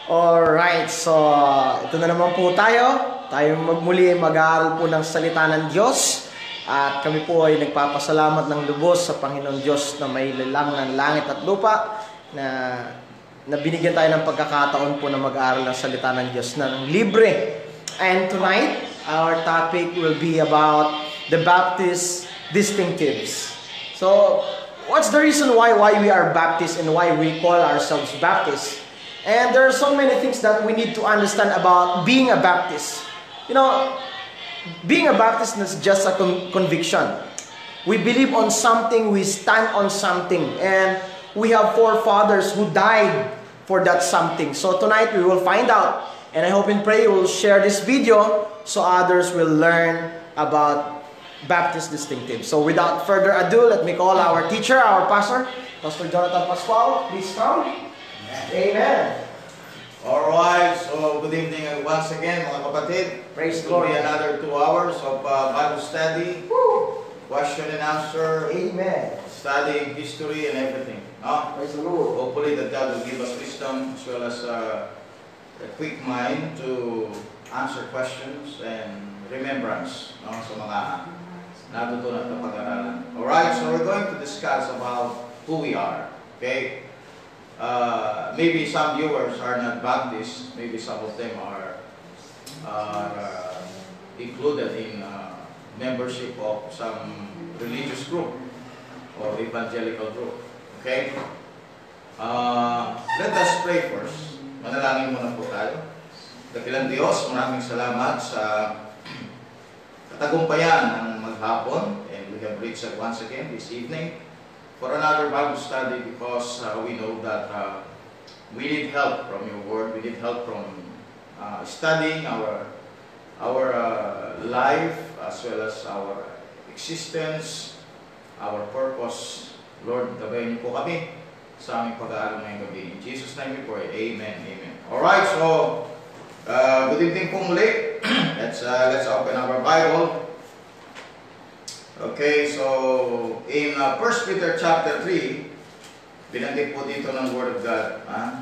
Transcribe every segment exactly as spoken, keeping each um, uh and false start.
Alright, so ito na naman po tayo. Tayo magmuli mag-aaral po ng salita ng Diyos. At kami po ay nagpapasalamat ng lubos sa Panginoon Diyos na may lalang ng langit at lupa na, na binigyan tayo ng pagkakataon po na mag-aaral ng salita ng Diyos na ng libre. And tonight, our topic will be about the Baptist distinctives. So, what's the reason why why we are Baptists and why we call ourselves Baptists? And there are so many things that we need to understand about being a Baptist. You know, being a Baptist is just a con conviction. We believe on something, we stand on something, and we have forefathers who died for that something. So tonight we will find out, and I hope and pray you will share this video so others will learn about Baptist distinctives. So without further ado, let me call our teacher, our pastor, Pastor Jonathan Pascual. Please come. Amen. Alright, so good evening once again mga kapatid. Praise the Lord. It will be Lord. another two hours of uh, Bible study, Woo. question and answer, Amen. studying history and everything. No? Praise the Lord. Hopefully that God will give us wisdom as well as uh, a quick mind to answer questions and remembrance, no? Sa mga natutunan na pag-aralan. Alright, so we're going to discuss about who we are. Okay? Uh, maybe some viewers are not Baptist, maybe some of them are, are uh, included in uh, membership of some religious group or evangelical group. Okay? Uh, let us pray first. Manalangin muna po tayo. Dakilang Diyos, maraming salamat sa katagumpayan ng maghapon, and we have reached once again this evening for another Bible study because uh, we know that uh, we need help from your word. We need help from uh, studying our our uh, life as well as our existence, our purpose. Lord, gabayan niyo po kami sa aming pag-aaral ngayong gabi. In Jesus' name we pray. Amen. Amen. Alright, so uh, good evening po muli. let's, uh, let's open our Bible. Okay, so in uh, First Peter chapter three, binanggit po dito ng Word of God. Ha?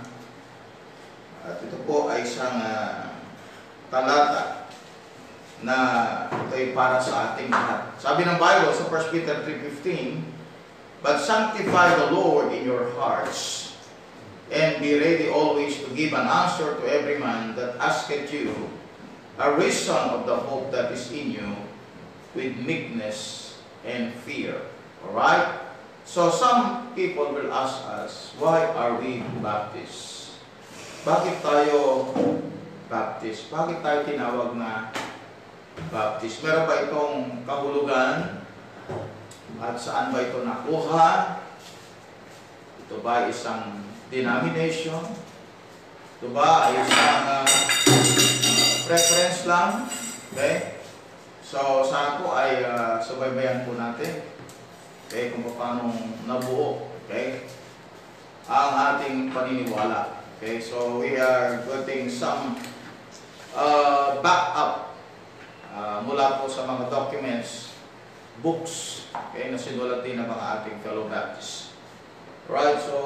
At ito po ay isang uh, talata na ito ay para sa ating lahat. Sabi ng Bible sa First Peter three fifteen, "But sanctify the Lord in your hearts, and be ready always to give an answer to every man that asketh you a reason of the hope that is in you, with meekness and fear." Alright? So some people will ask us, why are we Baptists? Bakit tayo Baptist? Bakit tayo tinawag na Baptist? Meron ba itong kahulugan? At saan ba ito nakuha? Ito ba isang denomination? Ito ba ay isang uh, preference lang? Okay? So, sana po ay uh, subaybayan po natin, okay, kung paano nabuo, okay, ang ating paniniwala. Okay, so we are getting some uh, backup uh, mula po sa mga documents, books, okay, na sinulat din ng mga ating fellow Baptists. Right, so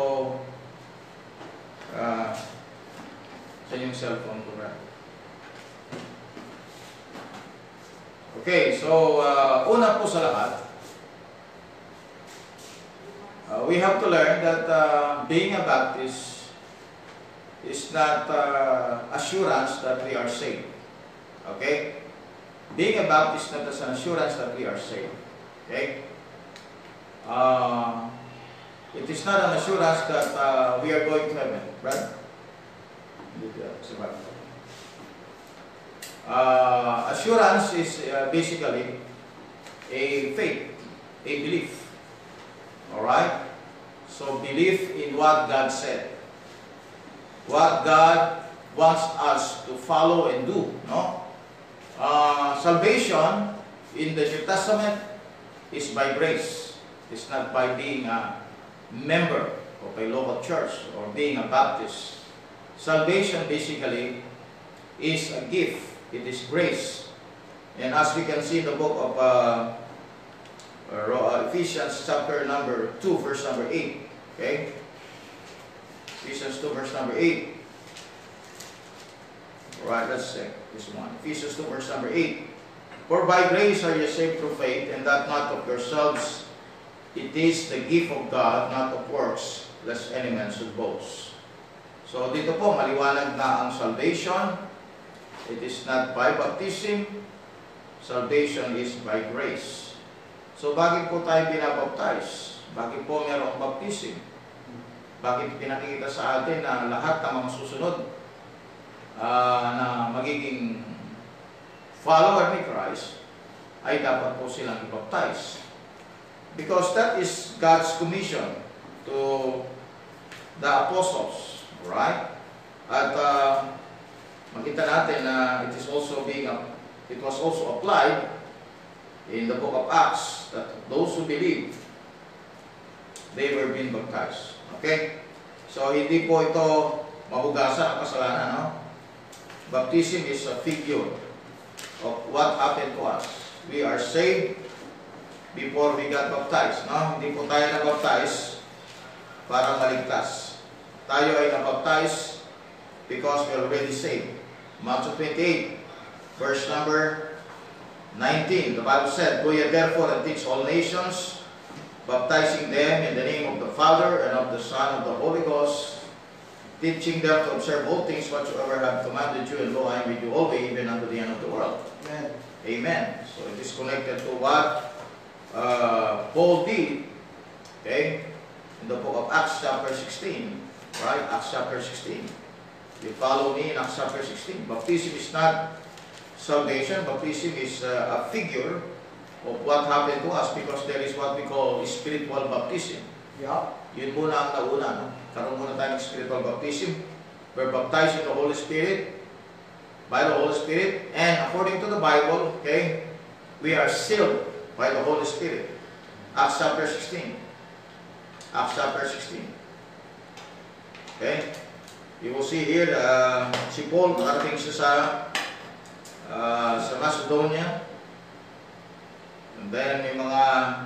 uh, sa inyong cellphone ko, right? Okay, so uh, una po sa lahat, uh, we have to learn that uh, being a Baptist is not uh, assurance that we are saved. Okay? Being a Baptist is not an assurance that we are saved. Okay? Uh, it is not an assurance that uh, we are going to heaven, right? Uh, assurance is uh, basically a faith, a belief. Alright? So belief in what God said. What God wants us to follow and do. No? Uh, salvation in the New Testament is by grace. It's not by being a member of a local church or being a Baptist. Salvation basically is a gift. It is grace. And as we can see in the book of uh, Ephesians chapter number two, verse number eight. Okay? Ephesians two, verse number eight. Alright, let's check this one. Ephesians two, verse number eight. For by grace are you saved through faith, and that not of yourselves. It is the gift of God, not of works, lest any man should boast. So dito po, maliwanag na ang salvation. It is not by baptism. Salvation is by grace. So bakit po tayo binabaptize? Bakit po mayroong baptism? Bakit pinakikita sa atin na lahat ng mga susunod uh, na magiging follower ni Christ ay dapat po silang i-baptize? Because that is God's commission to the apostles, right? At uh, makita natin na it is also being it was also applied in the book of Acts that those who believe they were being baptized. Okay? So hindi po ito mahugasan ang kasalanan, no? Baptism is a figure of what happened to us. We are saved before we got baptized, no? Hindi po tayo na-baptize para maligtas. Tayo ay na-baptize because we are already saved. Matthew twenty-eight, verse number nineteen, the Bible said, "Go ye therefore and teach all nations, baptizing them in the name of the Father and of the Son and of the Holy Ghost, teaching them to observe all things whatsoever I have commanded you, and lo, I am with you always, even unto the end of the world." Amen. Amen. So it is connected to what uh, Paul did, okay, in the book of Acts chapter sixteen, right? Acts chapter sixteen. You follow me in Acts chapter sixteen. Baptism is not salvation. Baptism is uh, a figure of what happened to us, because there is what we call spiritual baptism. Yeah. Yun muna ang nauna, no? Karoon muna tayo ng spiritual baptism. We're baptized in the Holy Spirit, by the Holy Spirit, and according to the Bible, okay, we are sealed by the Holy Spirit. Acts chapter sixteen. Acts chapter sixteen. Okay? You will see here, uh, si Paul, nakarating siya sa, uh, sa Macedonia. And then may mga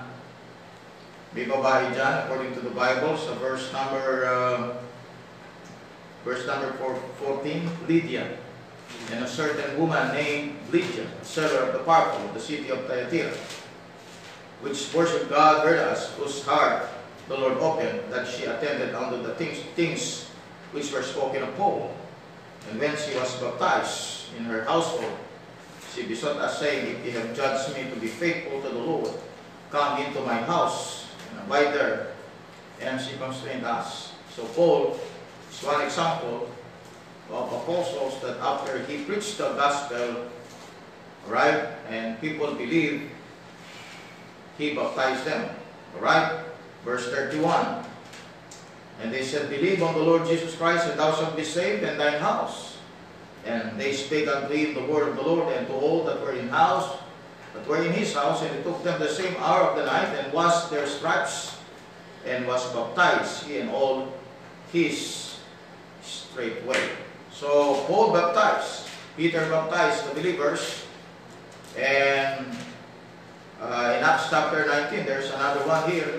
may babae dyan, according to the Bible, sa verse number uh, verse number fourteen, Lydia, and a certain woman named Lydia, a seller of the purple of the city of Thyatira, which worshiped God, heard us, whose heart the Lord opened, that she attended unto the things, things which were spoken of Paul. And when she was baptized in her household, she besought us, saying, "If ye have judged me to be faithful to the Lord, come into my house and abide there." And she constrained us. So Paul is one example of apostles that after he preached the gospel, right, and people believed, he baptized them. Right? Verse thirty-one. And they said, "Believe on the Lord Jesus Christ, and thou shalt be saved, and thine house." And they spake unto him the word of the Lord, and to all that were in house, that were in his house, and it took them the same hour of the night, and washed their stripes, and was baptized, he and all his straightway. So Paul baptized, Peter baptized the believers, and uh, in Acts chapter nineteen, there's another one here.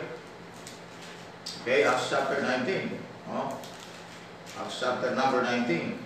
Okay, Acts chapter nineteen. Oh, Acts chapter number nineteen.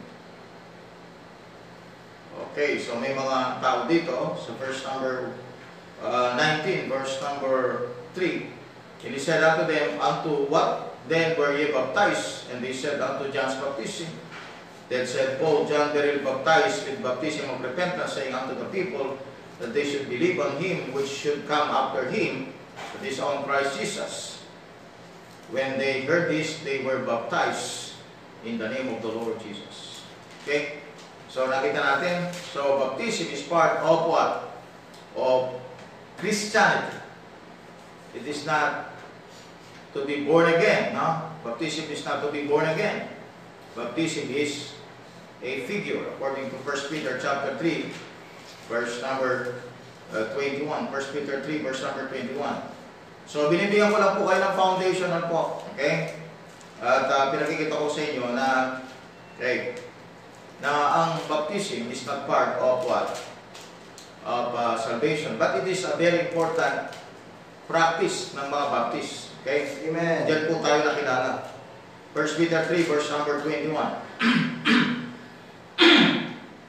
Okay, so may mga tao dito sa verse number uh, nineteen, verse number three. And he said unto them, "Unto what then were ye baptized?" And they said, "Unto John's baptism." Then said Paul, "John verily baptized with baptism of repentance, saying unto the people that they should believe on him which should come after him, that is on Christ Jesus." When they heard this, they were baptized in the name of the Lord Jesus. Okay? So nakita natin, so baptism is part of what? Of Christianity. It is not to be born again, no? Baptism is not to be born again. Baptism is a figure, according to First Peter chapter three, verse number uh, twenty-one. First Peter three, verse number twenty-one. So, binibigyan ko lang po kayo ng foundational po. Okay? At uh, pinakikita ko sa inyo na, okay, na ang baptism is not part of what? Of uh, salvation. But it is a very important practice ng mga Baptist. Okay? Amen. Diyan po tayo nakilala. First Peter three, verse number twenty-one.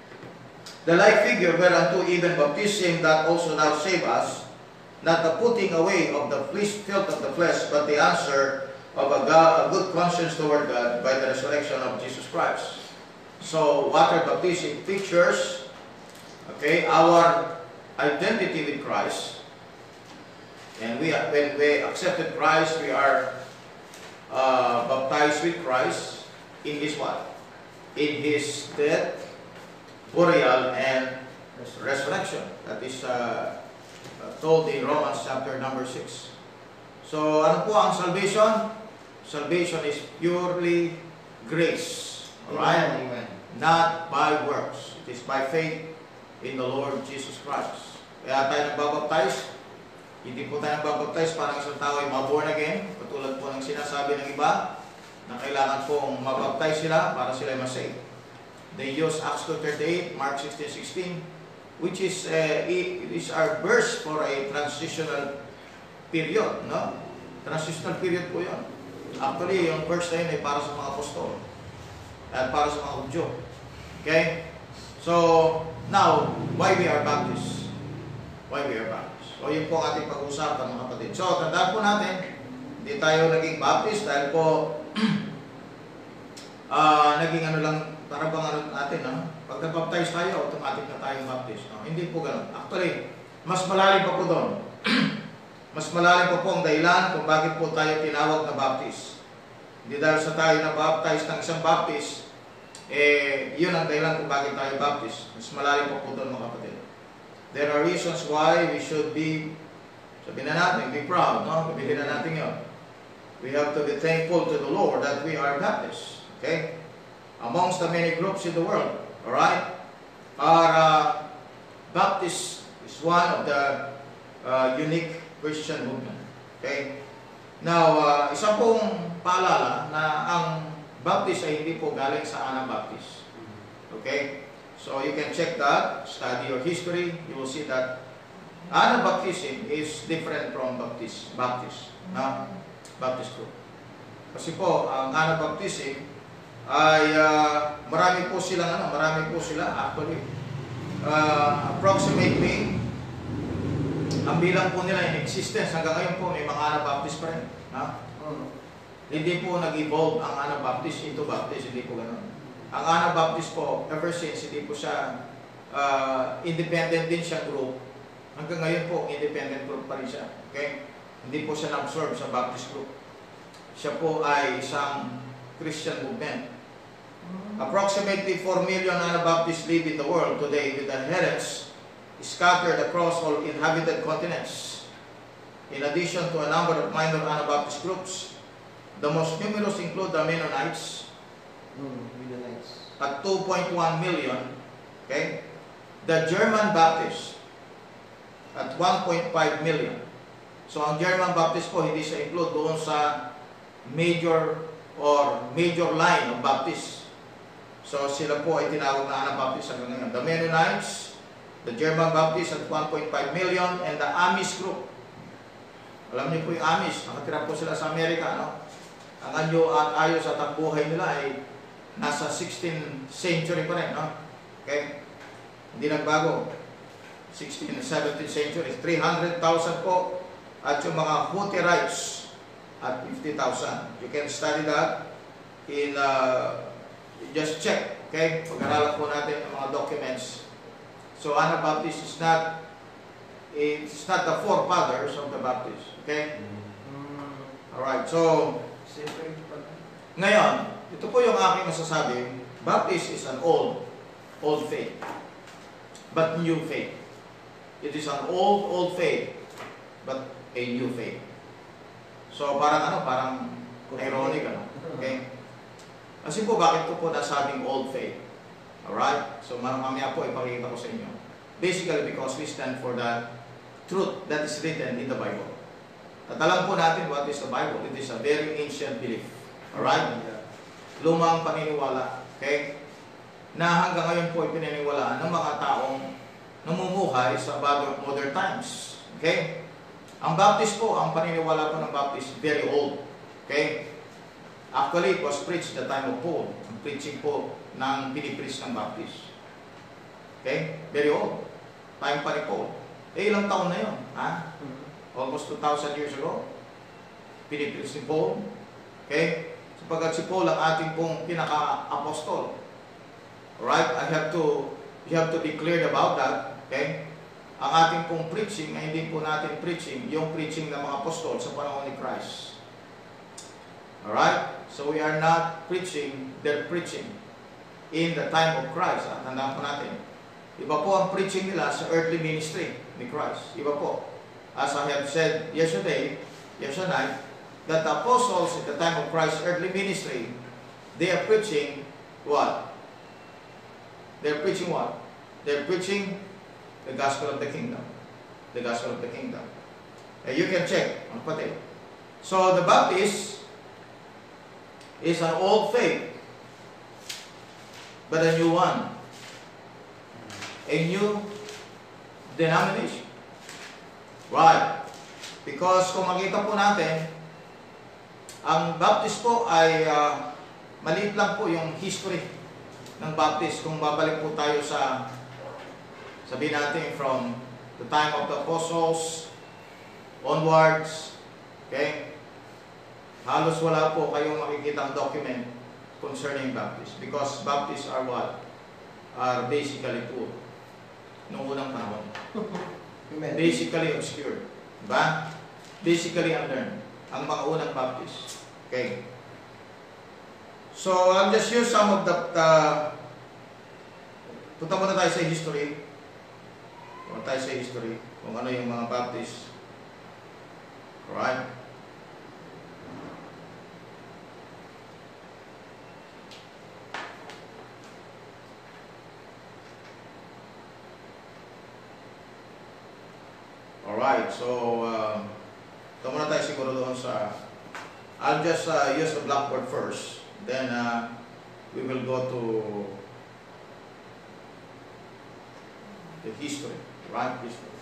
The like figure whereunto even baptism that also now save us, not the putting away of the flesh, filth of the flesh, but the answer of a, God, a good conscience toward God by the resurrection of Jesus Christ. So water baptism pictures, okay, our identity with Christ. And we, when we accepted Christ, we are uh, baptized with Christ in His what? In His death, burial, and resurrection. That is uh, told in Romans chapter number six. So ano po ang salvation? Salvation is purely grace. Alright? Amen. Not by works. It is by faith in the Lord Jesus Christ. Kaya tayo nagbabaptize. Hindi po tayo nagbabaptize para isang tao ay maborn again. Katulad po ng sinasabi ng iba na kailangan pong mabaptize sila para sila ay masave. They use Acts two thirty-eight, Mark sixteen sixteen, which is uh, it is our verse for a transitional period, no? Transitional period po 'yon. Actually, yung verse na yun ay para sa mga apostol at para sa mga Hudyo. Okay? So, now, why we are Baptists? Why we are Baptists? So, yun po ang ating pag-uusapan, mga kapatid. So, tandaan po natin, hindi tayo naging Baptist dahil po uh, naging ano lang, para bang ano natin, no? Pag na-baptize tayo, automatic na tayong Baptist. No? Hindi po ganun. Actually, mas malalim pa po doon. Mas malalim pa po ang dahilan kung bakit po tayo tinawag na Baptist. Hindi dahil sa tayo na-baptize ng isang Baptist, eh, yun ang dahilan kung bakit tayo Baptist. Mas malalim pa po doon, mga kapatid. There are reasons why we should be, sabihin na natin, be proud, no? Sabihin na natin yun. We have to be thankful to the Lord that we are Baptists. Okay? Amongst the many groups in the world, alright? Our uh, Baptist is one of the uh, unique Christian movement. Okay? Now, uh, isa pong paalala na ang Baptist ay hindi po galing sa Anabaptist. Okay? So, you can check that, study your history, you will see that Anabaptism is different from Baptist, Baptist, no? Baptist group. Kasi po, ang Anabaptism ay uh, marami po silang ano, marami po sila actually. Uh, approximately ang bilang po nila in existence hanggang ngayon po may mga Anabaptist pa rin. Ha? Hmm. Hindi po nag-evolve ang Anabaptist into Baptist, hindi po ganoon. Ang Anabaptist po, ever since, hindi po siya uh, independent din siya group. Hanggang ngayon po, independent group pa rin siya. Okay? Hindi po siya na-absorb sa Baptist group. Siya po ay isang Christian movement. Approximately four million Anabaptists live in the world today with adherents scattered across all inhabited continents. In addition to a number of minor Anabaptist groups, the most numerous include the Mennonites Hmm, really nice. at two point one million, okay? The German Baptists at one point five million. So ang German Baptist po hindi siya include doon sa major or major line of Baptists. So sila po ay tinawag na Anabaptist hanggang ngayon. The Mennonites, the German Baptist at one point five million, and the Amish group. Alam niyo po yung Amish, nakatira po sila sa Amerika, no? Ang anyo at ayos at ang buhay nila ay nasa sixteenth century pa rin, no? Okay? Hindi nagbago. sixteenth and seventeenth century, three hundred thousand po. At yung mga Hutterites at fifty thousand. You can study that in, uh, just check, okay? Pag-aralan po natin ang mga documents. So, Anabaptist is not, it's not the forefathers of the Baptist, okay? Hmm. Alright, so, Siyempre, pag... ngayon, ito po yung aking masasabi, Baptist is an old, old faith, but new faith. It is an old, old faith, but a new faith. So, parang ano, parang ironic, ano? Okay? Kasi po, bakit ko po nasabing old faith? Alright? So, mamaya po, ipakikita ko sa inyo. Basically, because we stand for the truth that is written in the Bible. At alam po natin what is the Bible. It is a very ancient belief. Alright? Lumang paniniwala. Okay? Na hanggang ngayon po ay pinaniniwalaan ng mga taong namumuhay sa modern times. Okay? Ang Baptist po, ang paniniwala po ng Baptist, very old. Okay? Actually, it was preached the time of Paul. Ang preaching po ng pinipreach ng Baptist. Okay? Very old. Time pa ni Paul. Eh, ilang taon na yun? Ha? Almost two thousand years ago. Pinipreach ni Paul. Okay? Sapagkat si Paul ang ating pong pinaka-apostol. Alright? I have to, you have to be clear about that. Okay? Ang ating pong preaching ay hindi po natin preaching yung preaching ng mga apostol sa panahon ni Christ. Alright? So we are not preaching their preaching in the time of Christ. Ah, tandaan po natin. Iba po ang preaching nila sa earthly ministry ni Christ. Iba po. As I have said yesterday, yesterday night, that the apostles at the time of Christ's earthly ministry, they are preaching what? They are preaching what? They are preaching the gospel of the kingdom. The gospel of the kingdom. And you can check. Ano pati? So the Baptist is an old faith, but a new one. A new denomination. Right. Because kung makita po natin, ang Baptist po ay uh, maliit lang po yung history ng Baptist. Kung babalik po tayo sa, sabihin natin, from the time of the apostles onwards, okay? Halos wala po kayong makikitang document concerning Baptist. Because Baptists are what? Are basically poor. Noong unang panahon. Basically obscure. Diba? Basically unlearned. Ang mga unang Baptist. Okay. So, I'll just use some of the... Uh, punta muna tayo sa history. Punta tayo sa history. Kung ano yung mga Baptist. Alright. Alright, so uh, ito muna tayo siguro doon sa, I'll just uh, use the blackboard first, then uh, we will go to the history, right? History.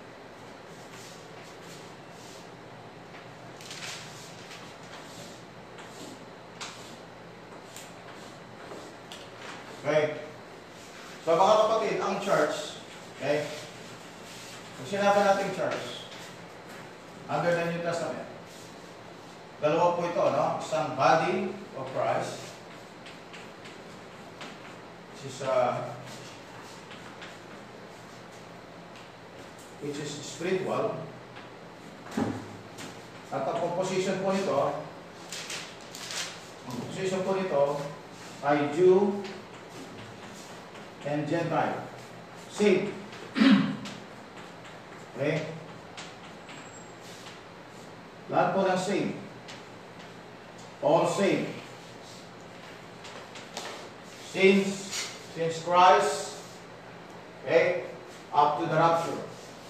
Okay, so mga kapatid, ang church, okay, kung sinabi natin church, under the New Testament, dalawa po ito, no? Isang body of Christ, which is, uh, which is spiritual, at ang composition po nito, ang composition po nito ay Jew and Gentile. Saved. Okay? Lahat po ng saved. All saved. Since, since Christ, okay, up to the rapture.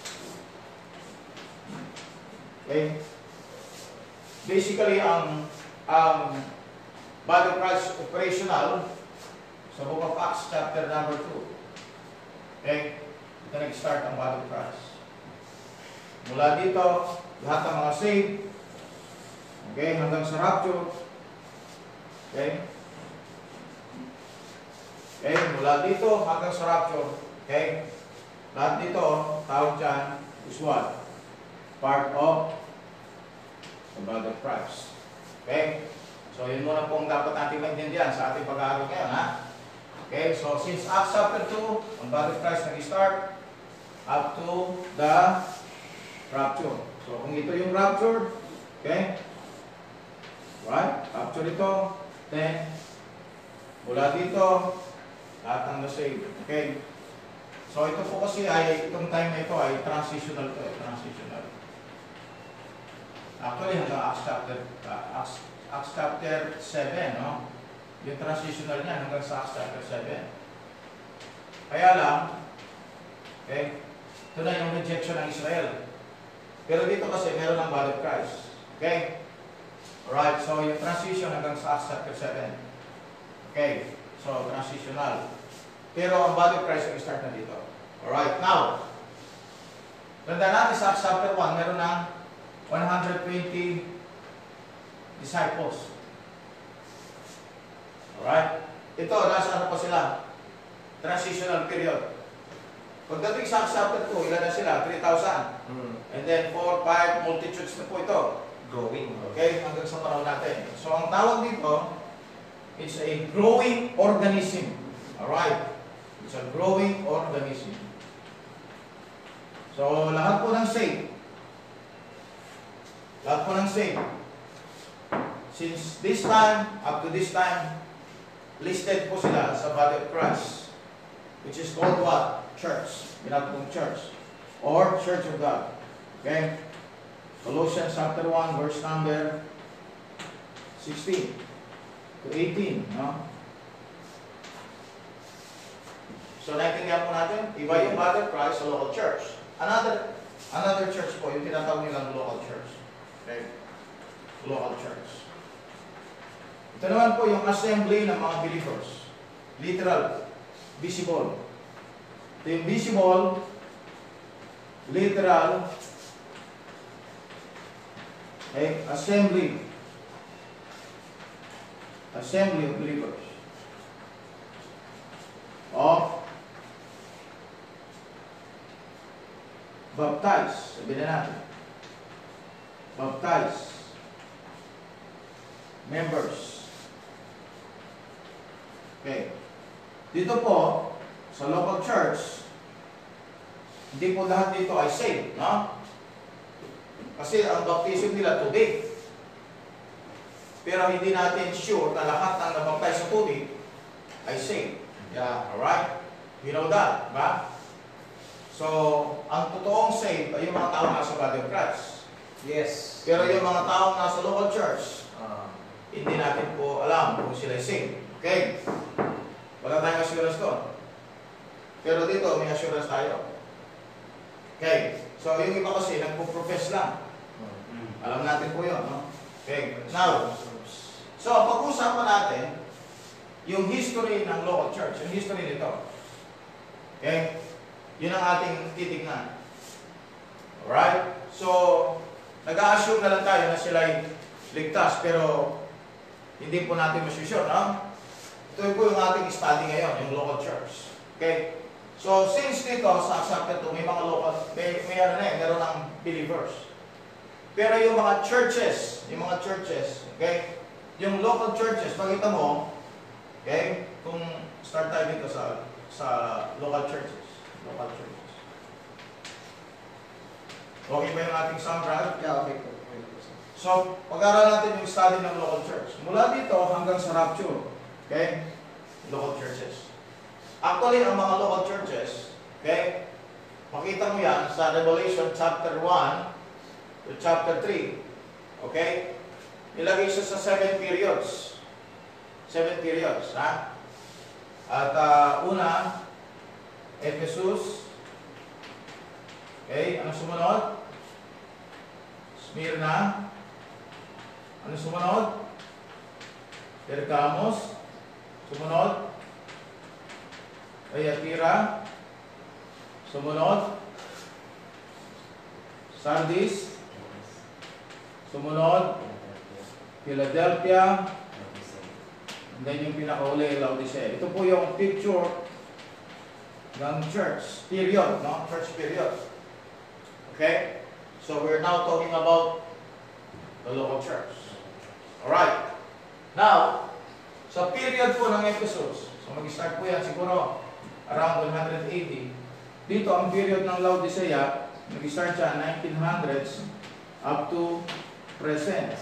Okay? Basically, ang, ang body of Christ operational sa book of Acts chapter number two. Okay? Ito nag-start ang body of Christ. Mula dito, lahat ng mga saved, okay, hanggang sa rapture, okay, okay, mula dito hanggang sa rapture, okay, lahat dito, tawag dyan, is what? Part of the body of Christ. Okay? So, yun muna pong dapat natin maintindihan sa ating pag-aaral ngayon, ha? Okay, so since Acts chapter two, ang body of Christ nag-start up to the rapture. So, kung ito yung rapture, okay? Right? Rapture ito, then, mula dito, lahat ng na-save. Okay? So, ito po kasi ay, itong time na ito ay transitional to, eh, transitional. Actually, hanggang Acts chapter, uh, Acts, Acts chapter seven, no? Yung transitional niya hanggang sa Acts chapter seven. Kaya lang, okay, ito na yung rejection ng Israel. Pero dito kasi meron ng body of Christ. Okay? Alright, so yung transition hanggang sa Acts chapter seven. Okay, so transitional. Pero ang body of Christ yung start na dito. Alright, now, tanda natin sa Acts chapter one, meron ng one hundred twenty disciples. Alright? Ito, nasa ano pa sila? Transitional period. Pagdating sa Acts chapter two, ilan na sila? three thousand. Mm. And then four, five, multitudes na po ito. Growing. Okay, hanggang sa panahon natin. So, ang tawag dito, it's a growing organism. Alright? It's a growing organism. So, lahat po ng saved. Lahat po ng saved. Since this time, up to this time, listed po sila sa body of Christ, which is called what? Church. Ginagawang church. Or Church of God. Okay? Colossians chapter one, verse number sixteen to eighteen. No? So, naintindihan po natin, iba yung body of Christ sa local church. Another another church po, yung tinatawag nilang local church. Okay? Local church. Ito naman po yung assembly ng mga believers. Literal. Visible. Ito yung visible, literal, okay, assembly. Assembly of believers. Of baptize. Sabihin na natin. Baptize. Members. Okay. Dito po, sa local church, hindi po lahat dito ay saved, no? Kasi ang baptism nila tubig. Pero hindi natin sure na lahat ng nabaptize sa tubig ay saved. Yeah, alright? You know that, ba? So, ang totoong saved ay yung mga tao nasa body of Christ. Yes. Pero yung mga tao nasa local church, Ah. hindi natin po alam kung sila ay saved. Okay? Wala tayong assurance doon. Pero dito, may assurance tayo. Okay. So, yung iba kasi, nagpo-profess lang. Alam natin po yun, no? Okay. Now, so, pag-usapan natin yung history ng local church, yung history nito. Okay? Yun ang ating titignan. Alright? So, nag-a-assume na lang tayo na sila ay ligtas, pero hindi po natin masusure, no? Ito po yung ating study ngayon, yung local church. Okay? So, since dito sa chapter two, may mga local, may, may ano na eh, meron ng believers. Pero yung mga churches, yung mga churches, okay? Yung local churches, pakita mo, okay? Kung start tayo dito sa sa local churches. Local churches. Okay ba yung ating sound drive? Yeah, okay po. So, pag-aaral natin yung study ng local church. Mula dito hanggang sa rapture. Okay? Local churches. Actually, ang mga local churches, okay? Makita mo yan sa Revelation chapter one to chapter three. Okay? Nilagay siya sa seven periods. Seven periods, ha? At uh, una, Ephesus. Okay? Ano sumunod? Smyrna. Ano sumunod? Pergamos. Sumunod. Thyatira. Sumunod. Sardis. Sumunod. Philadelphia. And then yung pinakauli, Laodicea. Ito po yung picture ng church period, no? Church period. Okay? So we're now talking about the local church. Alright. Now, sa period po ng Ephesus, so mag-start po yan siguro around one hundred A D. Dito, ang period ng Laodicea, nag-start siya nineteen hundreds up to present.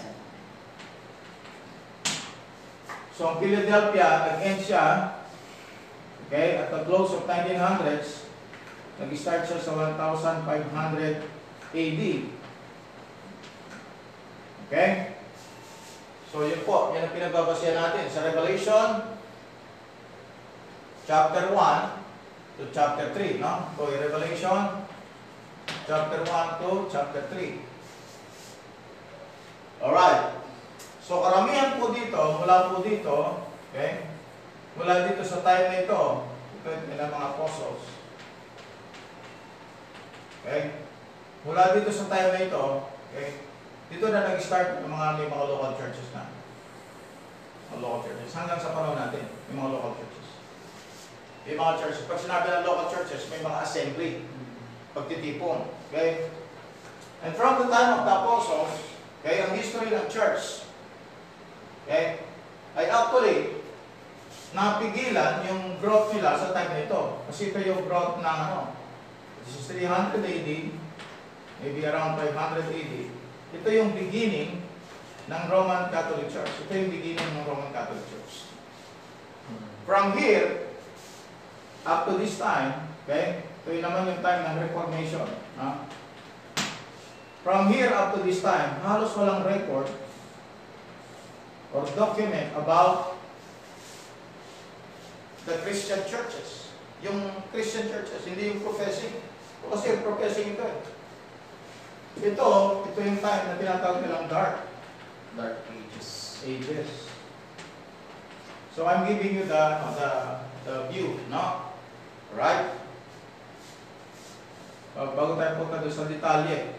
So, ang Philadelphia, nag-end siya, okay, at the close of nineteen hundreds, nag-start siya sa one thousand five hundred A D. Okay? So, yun po, yan ang pinagbabasya natin sa Revelation chapter one to chapter three, no? So, Revelation chapter one to chapter three. Alright. So, karamihan po dito, mula po dito, okay? Mula dito sa time na ito, ito yung mga apostles. Okay? Mula dito sa time na ito, okay? Dito na nag-start yung mga, may mga local churches na. Mga local churches. Hanggang sa panahon natin, yung mga local churches. May mga churches. Pag sinabi ng local churches, may mga assembly. Pagtitipon. Okay? And from the time of the apostles, okay, ang history ng church, okay, ay actually, napigilan yung growth nila sa time nito. Kasi ito yung growth ng ano, this is three hundred A D, maybe around five hundred A D. Ito yung beginning ng Roman Catholic Church. Ito yung beginning ng Roman Catholic Church. From here, up to this time, okay, ito yung naman yung time ng Reformation. Huh? From here up to this time, halos walang record or document about the Christian churches. Yung Christian churches, hindi yung professing. Kasi yung professing ito eh. Ito, ito yung time na tinatawag nilang dark. Dark Ages. Ages. So I'm giving you the, the, the view, no? Right? Uh, bago tayo punta doon sa detalye.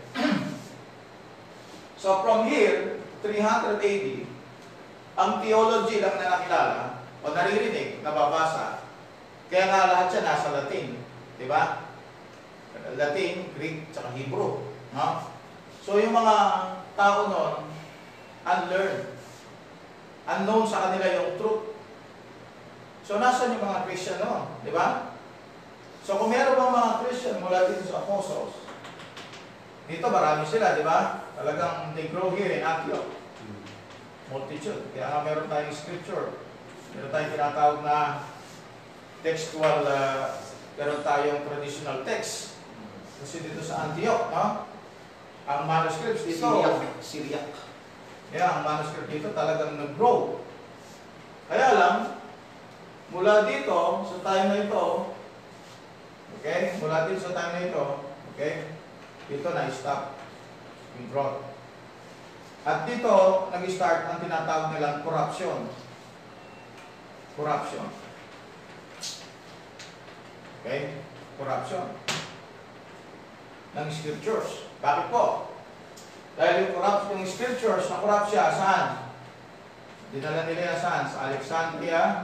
So from here, three hundred A D, ang theology lang na nakilala, o naririnig, nababasa, kaya nga lahat siya nasa Latin. Di ba? Latin, Greek, tsaka Hebrew. No? So yung mga tao noon, unlearned. Unknown sa kanila yung truth. So nasan yung mga Christian noon? Di ba? So kung meron bang mga Christian mula dito sa apostles, dito marami sila, di ba? Talagang they grow here in Antioch. Multitude. Kaya nga meron tayong scripture. Meron tayong tinatawag na textual, uh, meron tayong traditional text. Kasi dito sa Antioch, no? Ang manuscripts dito, Syriac. Syriac. yeah, ang manuscript dito talagang nag-grow. Kaya lang, mula dito, sa time na ito, okay, mula dito sa time na ito, okay, dito na-stop yung growth. At dito, nag-start ang tinatawag nilang corruption. Corruption. Okay? Corruption. Ng scriptures. Bakit po? Dahil yung corruption ng scriptures, na-corrupt siya, saan? Dinala nila yan saan? Sa Alexandria,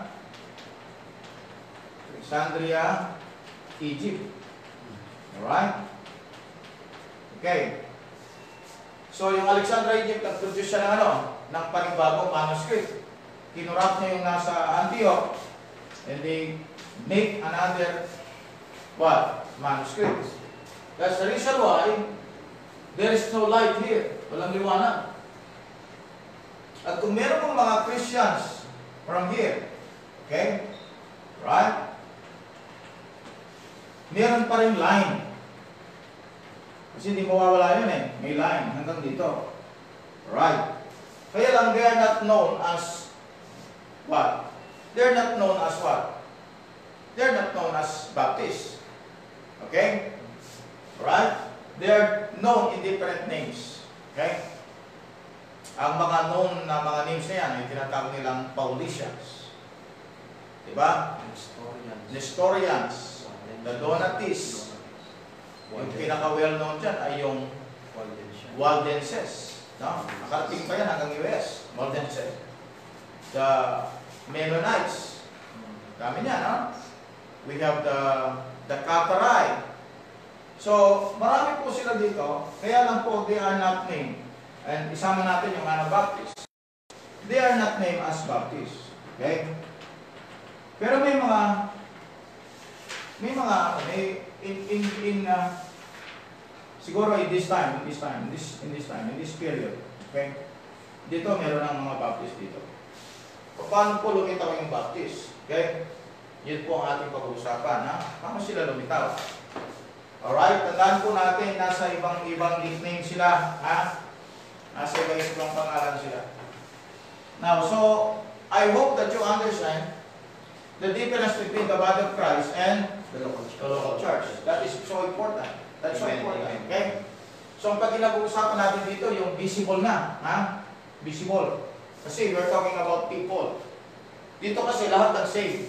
Alexandria, Egypt. Alright? Okay. So, yung Alexandria, Egypt, nag-produce siya ng ano? Ng panibagong manuscript. Kinurap niya yung nasa Antioch, and they make another, what? Manuscript. That's the reason why there is no light here. Walang liwanag. At kung meron pong mga Christians from here, okay? Right? Meron pa rin line. Kasi hindi mawawala yun eh. May line hanggang dito. Right. Kaya lang they are not known as what? They are not known as what? They are not known as Baptists. Okay? Right? They are known in different names. Okay? Ang mga known na mga names na yan ay tinatawag nilang Paulicians. Diba? Nestorians. Nestorians. The Donatists. Yung pinaka-well known dyan ay yung Waldenses. No? Nakarating pa yan hanggang U S. Waldenses. The Mennonites. Dami niya, no? We have the the Cathari. So, marami po sila dito. Kaya lang po, they are not named. And isama natin yung Anabaptists. They are not named as Baptists. Okay? Pero may mga may mga may in in in uh, siguro in this time, in this time, in this in this time, in this period. Okay? Dito meron ng mga Baptist dito. Paano po lumitaw yung Baptist? Okay? Yun po ang ating pag-uusapan, ha? Paano sila lumitaw? Alright, tandaan po natin, nasa ibang-ibang nickname sila, ha? Nasa ibang-ibang pangalan sila. Now, so, I hope that you understand the difference between the body of Christ and The local church. the local church. That is so important. That's so Amen, important, amen. okay? So, ang pag pinag-uusapan natin dito, yung visible na, ha? Visible. Kasi we're talking about people. Dito kasi lahat nag-save.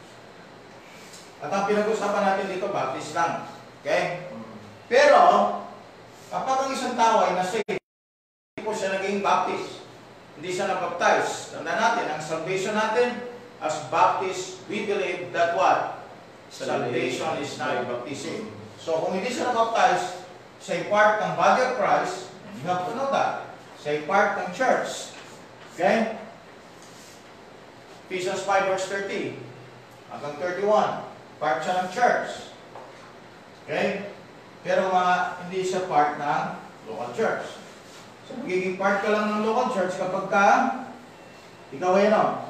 At ang pinag-usapan natin dito, Baptist lang. Okay? Pero, kapag ang isang tao ay na-save, hindi po siya naging Baptist. Hindi siya na-baptize. Tandaan natin, ang salvation natin, as Baptist, we believe that what? Salvation is not baptism. So kung hindi siya na-baptize, siya part ng body of Christ, you have to know that. Siya part ng church. Okay? Ephesians five verse thirty hanggang thirty-one. Part siya ng church. Okay? Pero mga hindi siya part ng local church. So magiging part ka lang ng local church kapag ka ikaw ay ano?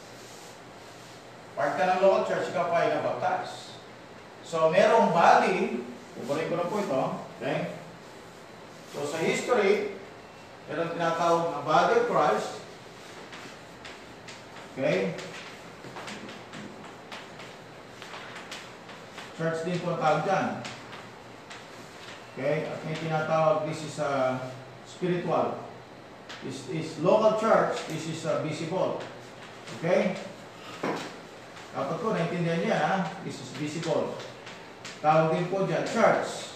Part ka ng local church, ikaw pa ay nabaptize. So merong body, kukunin ko na po ito. Okay? So sa history, merong tinatawag na body of Christ. Okay? Church din po ang tawag dyan. Okay? At may tinatawag, this is a spiritual. This is local church, this is a visible. Okay? Kapag ko, naintindihan niya, ha? This is visible. Tawag din po dyan, church.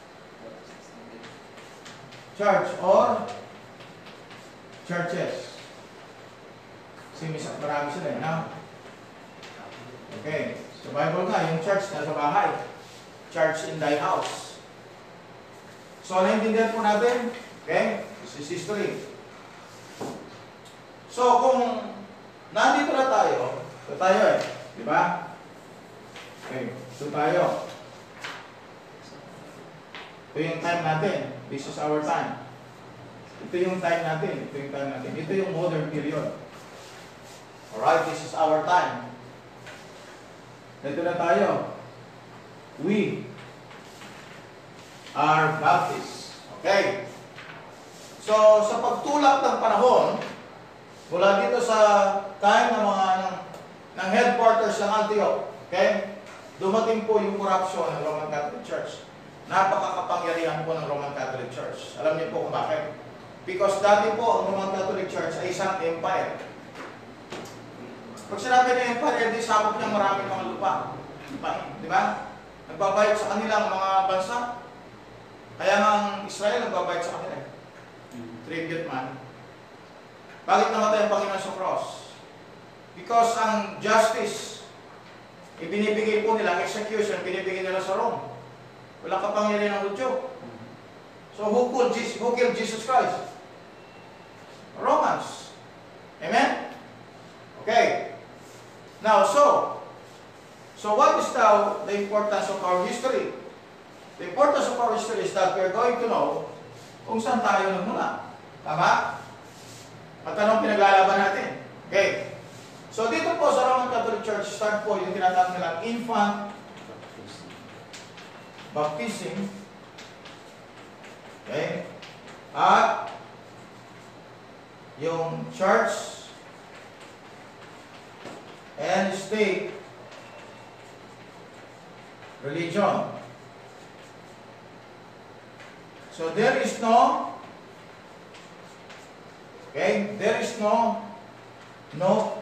Church or churches. Kasi marami sila, eh, ha? Okay. Sa Bible nga, yung church na sa bahay. Church in thy house. So, naintindihan po natin? Okay? This is history. So, kung nandito na tayo, ito tayo eh. Di ba? Okay. So, tayo. Ito yung time natin. This is our time. Ito yung time natin. Ito yung time natin. Ito yung modern period. Alright, this is our time. Ito na tayo. We are Baptists. Okay. So, sa pagtulak ng panahon, mula dito sa time ng mga ng, ng headquarters ng Antioch, okay? Dumating po yung corruption ng Roman Catholic Church. Napakakapangyarihan po ng Roman Catholic Church. Alam niyo po kung bakit? Because dati po ang Roman Catholic Church ay isang empire. Pag sinabi ng empire, hindi sabot niya maraming mga lupa. Di ba? Nagbabayad sa kanilang mga bansa. Kaya nga ang Israel nagbabayad sa kanila. Tribute man. Bakit namatay ang Panginoon sa cross? Because ang justice, ibinibigay po nila, execution, binibigay nila sa Rome. Walang kapangyarihan ng Hudyo. So who killed Jesus, who killed Jesus Christ? Romans. Amen? Okay. Now, so, so what is now the importance of our history? The importance of our history is that we are going to know kung saan tayo nagmula. Tama? At anong pinaglalaban natin? Okay. So dito po sa Roman Catholic Church, start po yung tinatawag nilang infant baptism. Okay. At yung church and state religion. So there is no Okay? There is no no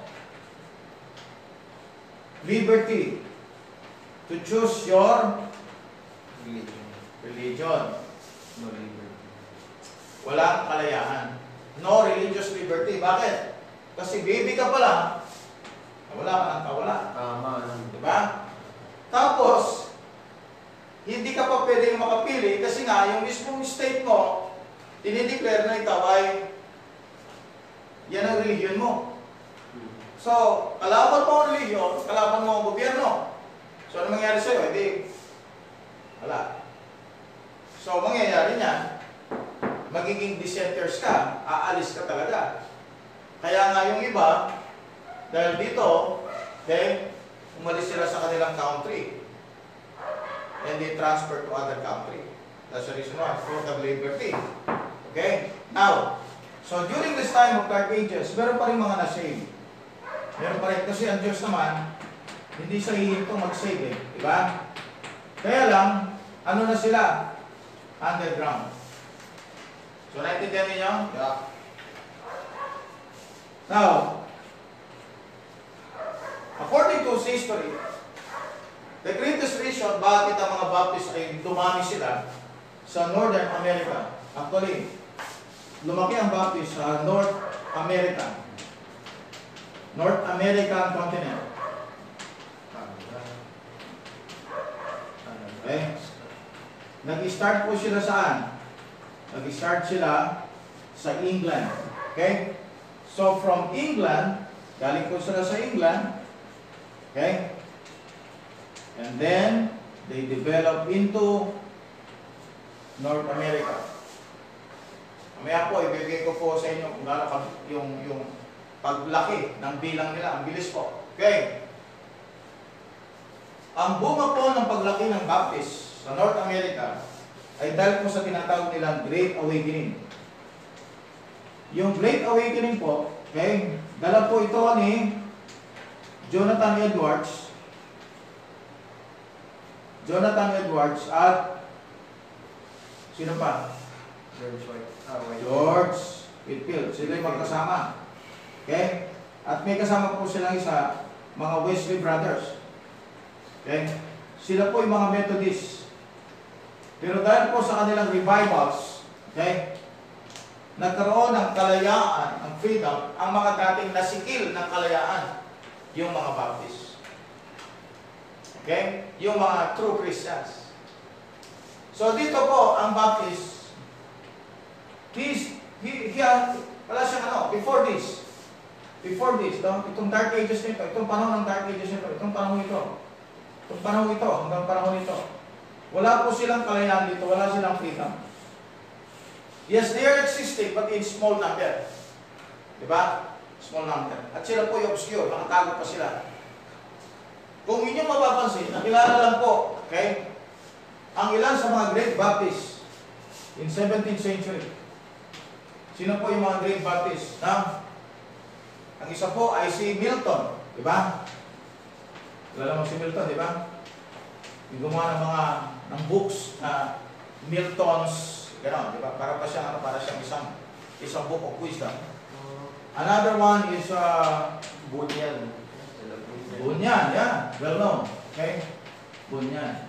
liberty to choose your Religion. religion. No liberty. Walang kalayaan. No religious liberty. Bakit? Kasi baby ka pa lang, wala ka ng kawala. Tama. Diba? Tapos, hindi ka pa pwedeng makapili kasi nga, yung mismong state mo, dinideclare na ikaw ay yan ang religion mo. So, kalaban mo ang religion, kalaban mo ang gobyerno. So, ano mangyayari sa'yo? Hindi, wala. So, mangyayari niyan, magiging dissenters ka, aalis ka talaga. Kaya nga yung iba, dahil dito, okay, umalis sila sa kanilang country. And they transfer to other country. That's the reason why, for the liberty. Okay? Now, so during this time of Dark Ages, meron pa rin mga na-save. Meron pa rin, kasi ang Diyos naman, hindi siya hihintong mag-save eh. Diba? Kaya lang, ano na sila? Underground. So, naintindihan niyo? Yeah. Now, according to history, the greatest reason bakit ang mga Baptist ay dumami sila sa Northern America. Actually, lumaki ang Baptist sa North America. North American continent. Nag-start po sila saan? Nag-start sila sa England. Okay? So from England, galing po sila sa England. Okay? And then, they develop into North America. Mamaya po, ibigay ko po sa inyo kung gaano yung, yung paglaki ng bilang nila. Ang bilis po. Okay? Ang bunga po ng paglaki ng Baptist sa North America ay dahil po sa tinatawag nilang Great Awakening. Yung Great Awakening po, okay, dala po ito ni Jonathan Edwards. Jonathan Edwards at sino pa? George White. Ah, White. George Whitefield. Sila yung magkasama. Okay? At may kasama po silang isa, mga Wesley Brothers. Okay? Sila po yung mga Methodists. Pero dahil po sa kanilang revivals, okay, nagkaroon ng kalayaan, ng freedom, ang mga dating nasikil ng kalayaan, yung mga Baptists. Okay? Yung mga true Christians. So dito po, ang Baptist, he's, he, he, wala siyang ano, before this, before this, no? Itong dark ages nito, itong panahon ng dark ages nito, itong panahon ito, itong panahon ito, hanggang panahon ito, wala po silang kalayaan dito, wala silang freedom. Yes, they are existing, but in small number. Diba? Small number. At sila po yung obscure, nakatago pa sila. Kung inyong mapapansin, nakilala lang po, okay, ang ilan sa mga great Baptists in seventeenth century. Sino po yung mga great Baptists? Na? Ang isa po ay si Milton. Diba? Kilala mo si Milton, diba? Yung gumawa ng mga ng books na Milton's gano'n, di ba? Para pa siyang, ano, para siyang isang, isang book of wisdom. Another one is, uh, Bunyan. Bunyan, yeah. Well known. Okay? Bunyan.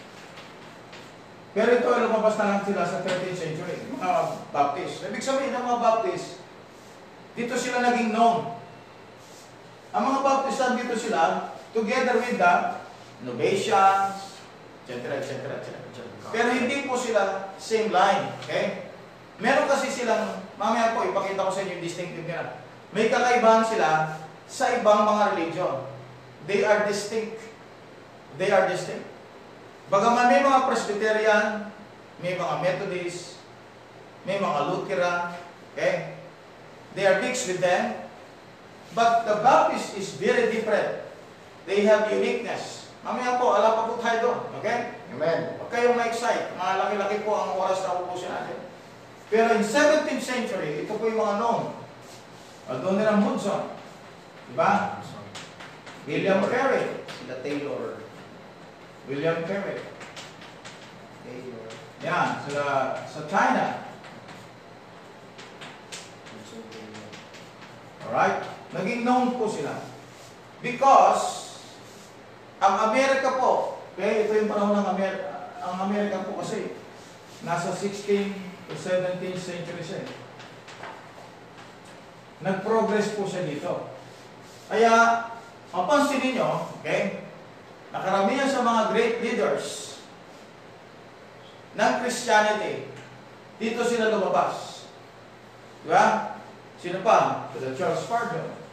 Pero ito, lumabas na lang sila sa thirteenth century. Mga Baptist. Ibig sabihin ng mga Baptist, dito sila naging known. Ang mga Baptist, dito sila, together with the Novatians, et cetera, et cetera, et cetera. Pero hindi po sila same line. Okay? Meron kasi silang, mamaya po, ipakita ko sa inyo yung distinctive nila. May kakaibahan sila sa ibang mga religion. They are distinct. They are distinct. Bagaman may mga Presbyterian, may mga Methodist, may mga Lutheran, okay? They are mixed with them. But the Baptist is very different. They have uniqueness. Mamaya po, ala pa po tayo doon. Okay? Amen. Huwag kayong ma-excite. Mga laki-laki po ang oras na upusin natin. Pero in seventeenth century, ito po yung mga known. Adoniram Hudson. Diba? William Carey. Sila Taylor. William Carey. Taylor. Yan. Sila sa China. Alright? Naging known po sila. Because, ang Amerika po, okay, ito yung panahon ng Amerika. Ang Amerika po kasi, nasa sixteenth to seventeenth century siya. Nag-progress po siya dito. Kaya, mapansin ninyo, okay, nakaramihan sa mga great leaders ng Christianity, dito sila lumabas. Diba? Sino pa? Sila Charles Spurgeon.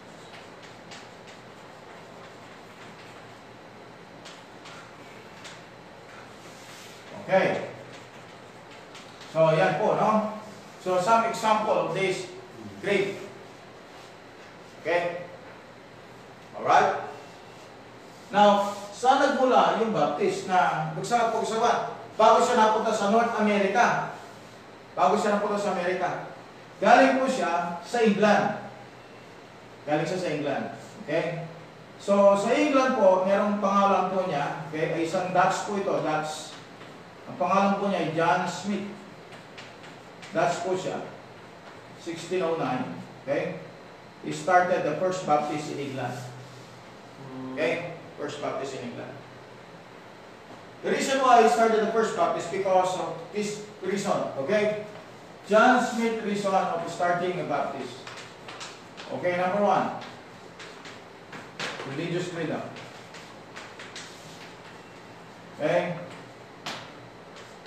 Okay. So, yan po, no? So, some example of this great. Okay? Alright? Now, saan nagmula yung Baptist na nagsakap po isawan? Bago siya napunta sa North America. Bago siya napunta sa Amerika. Galing po siya sa England. Galing siya sa England. Okay? So, sa England po, merong pangalan po niya. Okay? Ay isang Dutch po ito. Dutch. Ang pangalan po niya ay John Smith. Dutch po siya. sixteen oh nine. Okay? He started the First Baptist in England. Okay? First Baptist in England. The reason why he started the First Baptist because of this reason. Okay? John Smith reason of starting a Baptist. Okay, number one. Religious freedom. Okay?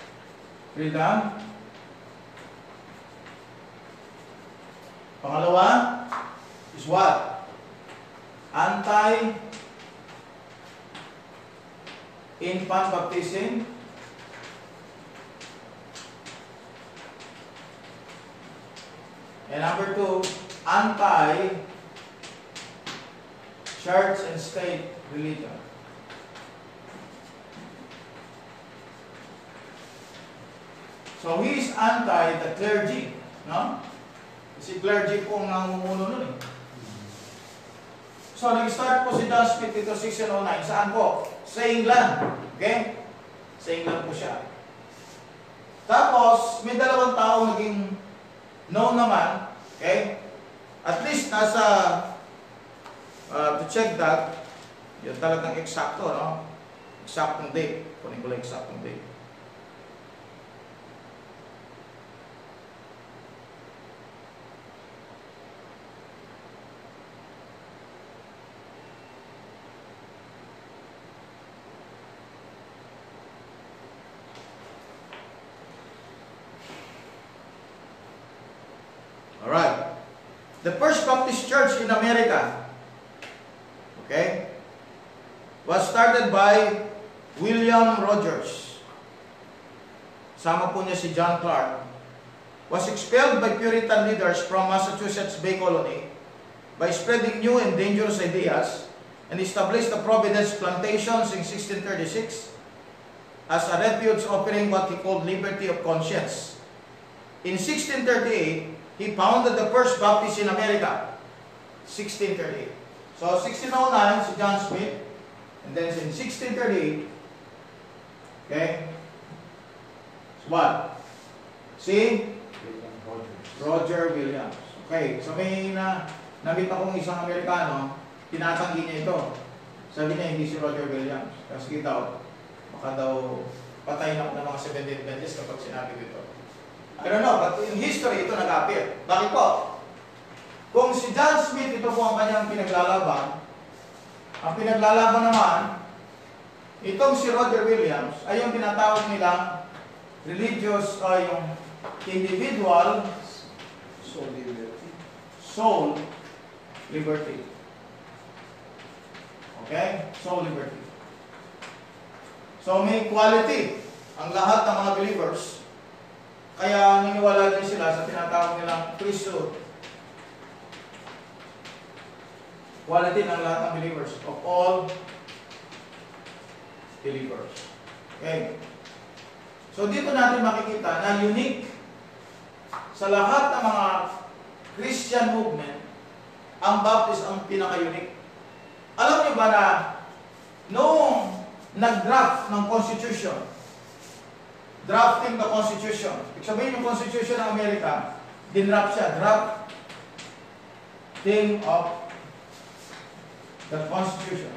Freedom. Pangalawa is what? Anti-infant baptism. And number two, anti-church and state religion. So he is anti the clergy, no? Kasi clergy po ang namumuno nun eh. So nag-start po si John Smith dito sixteen oh nine. Saan po? Sa England. Okay? Sa England po siya. Tapos, may dalawang tao naging known naman. Okay? At least nasa, uh, to check that, yun talagang eksakto, no? Eksaktong date. Kunin ko lang eksaktong date. Alright. The First Baptist Church in America, okay, was started by William Rogers. Sama po niya si John Clark. Was expelled by Puritan leaders from Massachusetts Bay Colony by spreading new and dangerous ideas, and established the Providence Plantations in sixteen thirty-six as a refuge offering what he called liberty of conscience. In sixteen thirty-eight, he founded the First Baptist in America. sixteen thirty-eight. So, sixteen oh nine, si John Smith. And then in sixteen thirty-eight, okay, so what? Si Roger Williams. Okay, so may na, nabit akong isang Amerikano, tinatanggi niya ito. Sabi niya, hindi si Roger Williams. Kasi daw, baka daw patay na ng mga Seventh-day Adventists kapag sinabi ko ito. I don't know, but in history, ito nag-appear. Bakit po? Kung si John Smith, ito po ang kanyang pinaglalaban, ang pinaglalaban naman, itong si Roger Williams, ay yung tinatawag nilang religious, o yung individual Soul liberty. soul liberty. Okay? Soul liberty. So may equality ang lahat ng mga believers. Kaya niniwala din sila sa tinatawag nilang priesthood. Quality ng lahat ng believers, of all believers. Okay. So dito natin makikita na unique sa lahat ng mga Christian movement, ang Baptist ang pinaka-unique. Alam niyo ba na noong nag-draft ng Constitution, drafting the Constitution. Ibig sabihin yung Constitution ng Amerika, dinraft siya. Drafting of the Constitution.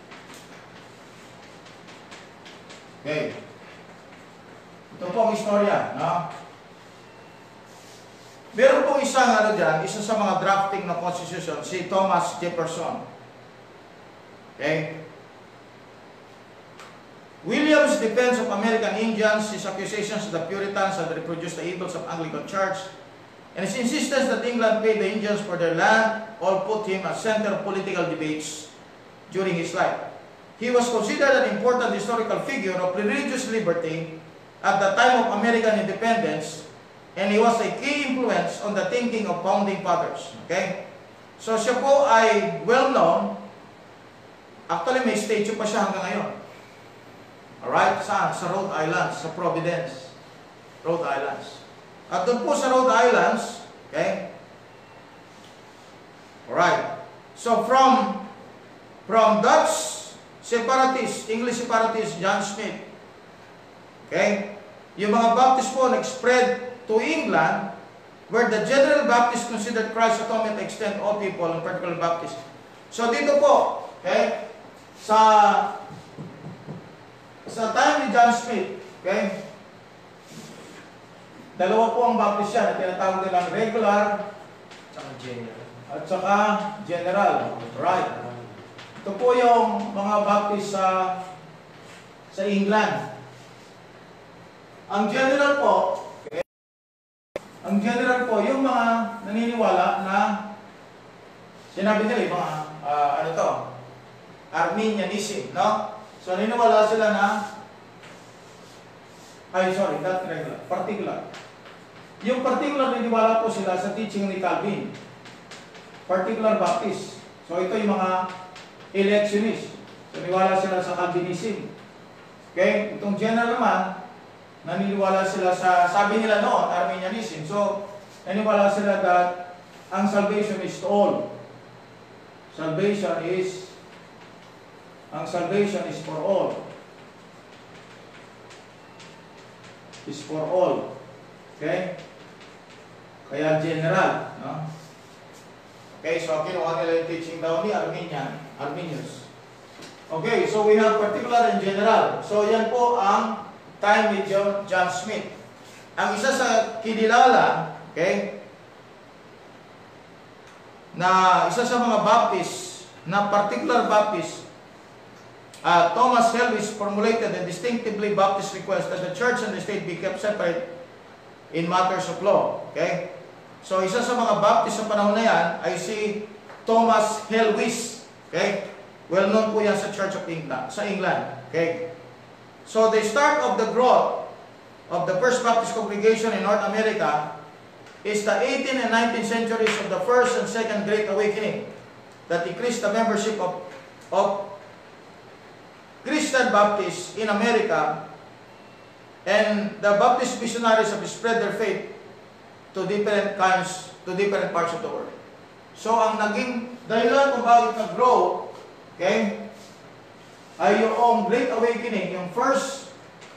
Okay. Ito po ang istorya, no? Meron pong isang ano dyan, isa sa mga drafting ng Constitution, si Thomas Jefferson. Okay? William's defense of American Indians, his accusations that the Puritans had reproduced the evils of Anglican Church, and his insistence that England paid the Indians for their land, all put him at center of political debates during his life. He was considered an important historical figure of religious liberty at the time of American independence, and he was a key influence on the thinking of founding fathers. Okay? So siya po ay well-known. Actually, may statue pa siya hanggang ngayon. Alright? Saan? Sa Rhode Island, sa Providence. Rhode Islands. At doon po sa Rhode Islands, okay? Alright. So from from Dutch separatist, English separatist, John Smith, okay? Yung mga Baptist po nag-spread to England, where the General Baptist considered Christ's atonement to extend all people, in particular Baptist. So dito po, okay? Sa Sa time ni John Smith, okay, dalawa po ang Baptist siya na tinatawag nilang regular Tsaka general. at saka general. Right. Ito po yung mga Baptist sa sa England. Ang general po, okay, ang general po, yung mga naniniwala na sinabi nila, yung mga, uh, ano to, Arminianism, no? So, naniniwala sila na, ay sorry, not regular, particular. Yung particular, naniniwala po sila sa teaching ni Calvin. Particular Baptist. So, ito yung mga electionist. So, naniniwala sila sa Calvinism. Okay? Itong general naman, naniniwala sila sa, sabi nila noon, Arminianism. So, naniniwala sila that ang salvation is to all. Salvation is, ang salvation is for all. Is for all. Okay? Kaya general, no? Okay, so kinuha nila yung teaching daw ni Arminian, Arminius. Okay, so we have particular and general. So yan po ang time with John, John Smith. Ang isa sa kinilala, okay, na isa sa mga Baptist, na particular Baptist, uh, Thomas Helwys formulated a distinctively Baptist request that the church and the state be kept separate in matters of law. Okay? So, isa sa mga Baptist sa panahon na yan ay si Thomas Helwys. Okay? Well known po yan sa Church of England, sa England. Okay? So, the start of the growth of the First Baptist congregation in North America is the eighteenth and nineteenth centuries of the First and Second Great Awakening that increased the membership of, of Christian Baptists in America, and the Baptist missionaries have spread their faith to different kinds, to different parts of the world. So, ang naging dahilan kung bakit nag-grow, okay, ay yung Great Awakening, yung first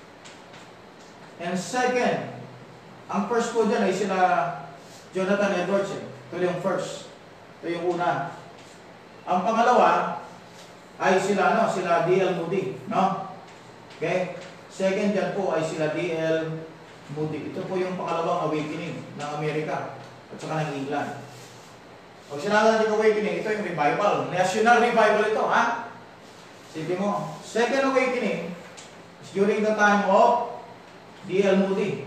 and second. Ang first po dyan ay sila Jonathan Edwards. Ito yung first. Ito yung una. Ang pangalawa ay sila, no, sila D L Moody. No? Okay? Second dyan po ay sila D L Moody. Ito po yung pangalawang awakening ng Amerika at saka ng England. Pag sinabi natin awakening, ito yung revival. National revival ito, ha? Sige mo. Second awakening is during the time of D L Moody.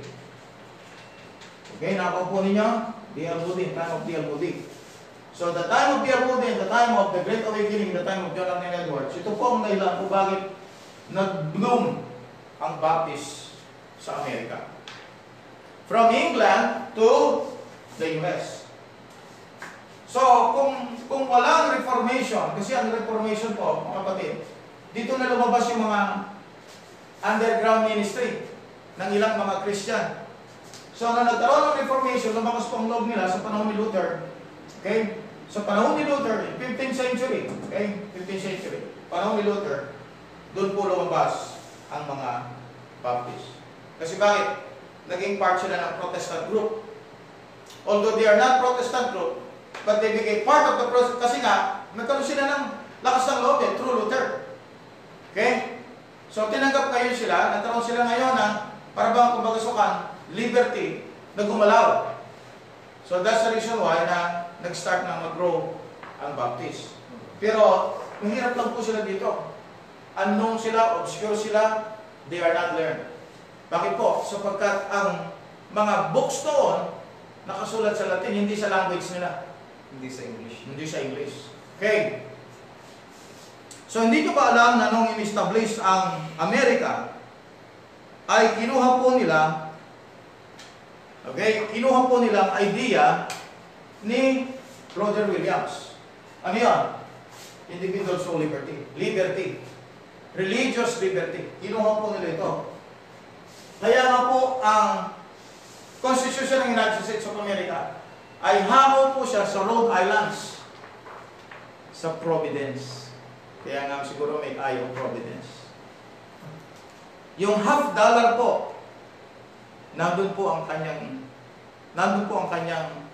Okay, nakaupo ninyo? D L Moody, time of D L Moody. So, the time of D L Moody and the time of the Great Awakening, the time of Jonathan Edwards, ito po ang dahilan kung bakit nag-bloom ang Baptist sa Amerika. From England to the U S. So, kung, kung walang Reformation, kasi ang Reformation po, mga kapatid, dito na lumabas yung mga underground ministry ng ilang mga Christian. So, na nagkaroon ng Reformation, lumakas po ang loob nila sa panahon ni Luther. Okay? Sa panahon ni Luther, fifteenth century. Okay? fifteenth century. Panahon ni Luther, doon po lumabas ang mga Baptist. Kasi bakit? Naging part sila ng Protestant group. Although they are not Protestant group, but they became part of the process. Kasi nga, nagkaroon sila ng lakas ng loob eh, through Luther. Okay? So, tinanggap kayo sila, nagkaroon sila ngayon ng parang kumbaga sukan, liberty na gumalaw. So, that's the reason why na nag-start na mag-grow ang Baptist. Pero, mahirap lang po sila dito. Unknown sila, obscure sila, they are not learned. Bakit po? Sapagkat ang mga books doon, nakasulat sa Latin, hindi sa language nila. Hindi sa English. Hindi sa English. Okay. So, hindi ko ba alam na nung in-establish ang Amerika, ay kinuha po nila, okay, kinuha po nila ang idea ni Roger Williams. Ano yan? Individual soul liberty. Liberty. Religious liberty. Kinuha po nila ito. Kaya nga po ang Constitution ng United States of America ay hango po siya sa Rhode Islands, sa Providence. Kaya nga siguro may eye of Providence. Yung half dollar po, nandun po ang kanyang, nandun po ang kanyang,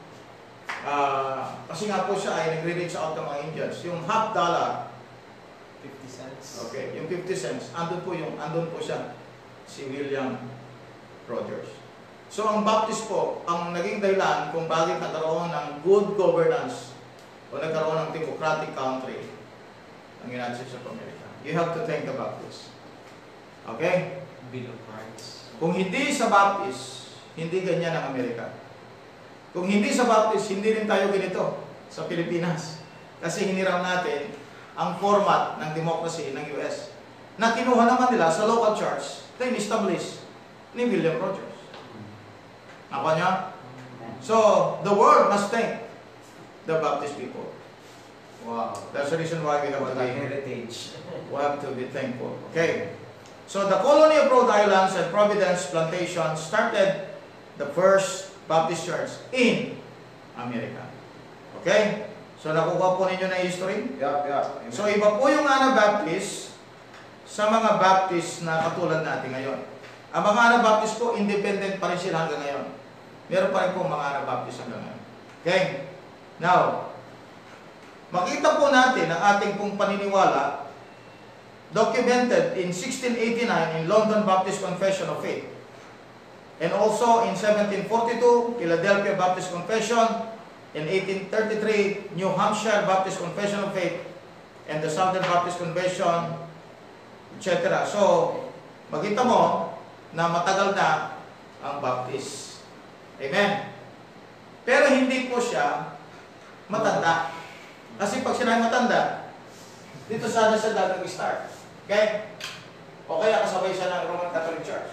uh, kasi nga po siya ay nagre-reach out ng mga Indians. Yung half dollar, fifty cents. okay, yung fifty cents, andun po yung, andun po siya, si William Rogers. So, ang Baptist po, ang naging dahilan kung bakit nagkaroon ng good governance o nagkaroon ng democratic country ang United States of America. You have to think about this. Okay? Bill of Rights. Kung hindi sa Baptist, hindi ganyan ang Amerika. Kung hindi sa Baptist, hindi rin tayo ganito sa Pilipinas. Kasi hiniram natin ang format ng democracy ng U S na kinuha naman nila sa local church na in-establish ni William Rogers. Napa niya? So, the world must thank the Baptist people. Wow. That's the reason why we have What to a be, heritage. we have to be thankful. Okay. So, the colony of Rhode Island and Providence Plantation started the first Baptist church in America. Okay? So, nakuha po ninyo na history? Yup, yup. So, iba po yung Anabaptist sa mga Baptist na katulad natin ngayon. Ang mga Anabaptist po, independent pa rin sila hanggang ngayon. Meron pa rin po mga Anabaptist hanggang ngayon. Okay? Now, makita po natin ang ating pong paniniwala documented in sixteen eighty-nine in London Baptist Confession of Faith. And also in seventeen forty-two, Philadelphia Baptist Confession. In eighteen thirty-three, New Hampshire Baptist Confession of Faith. And the Southern Baptist Convention, et cetera. So, makita mo na matagal na ang Baptist. Amen. Pero hindi po siya matanda. Kasi pag sinabi matanda, dito sana siya dapat nag-start. Okay? O kaya kasabay siya ng Roman Catholic Church.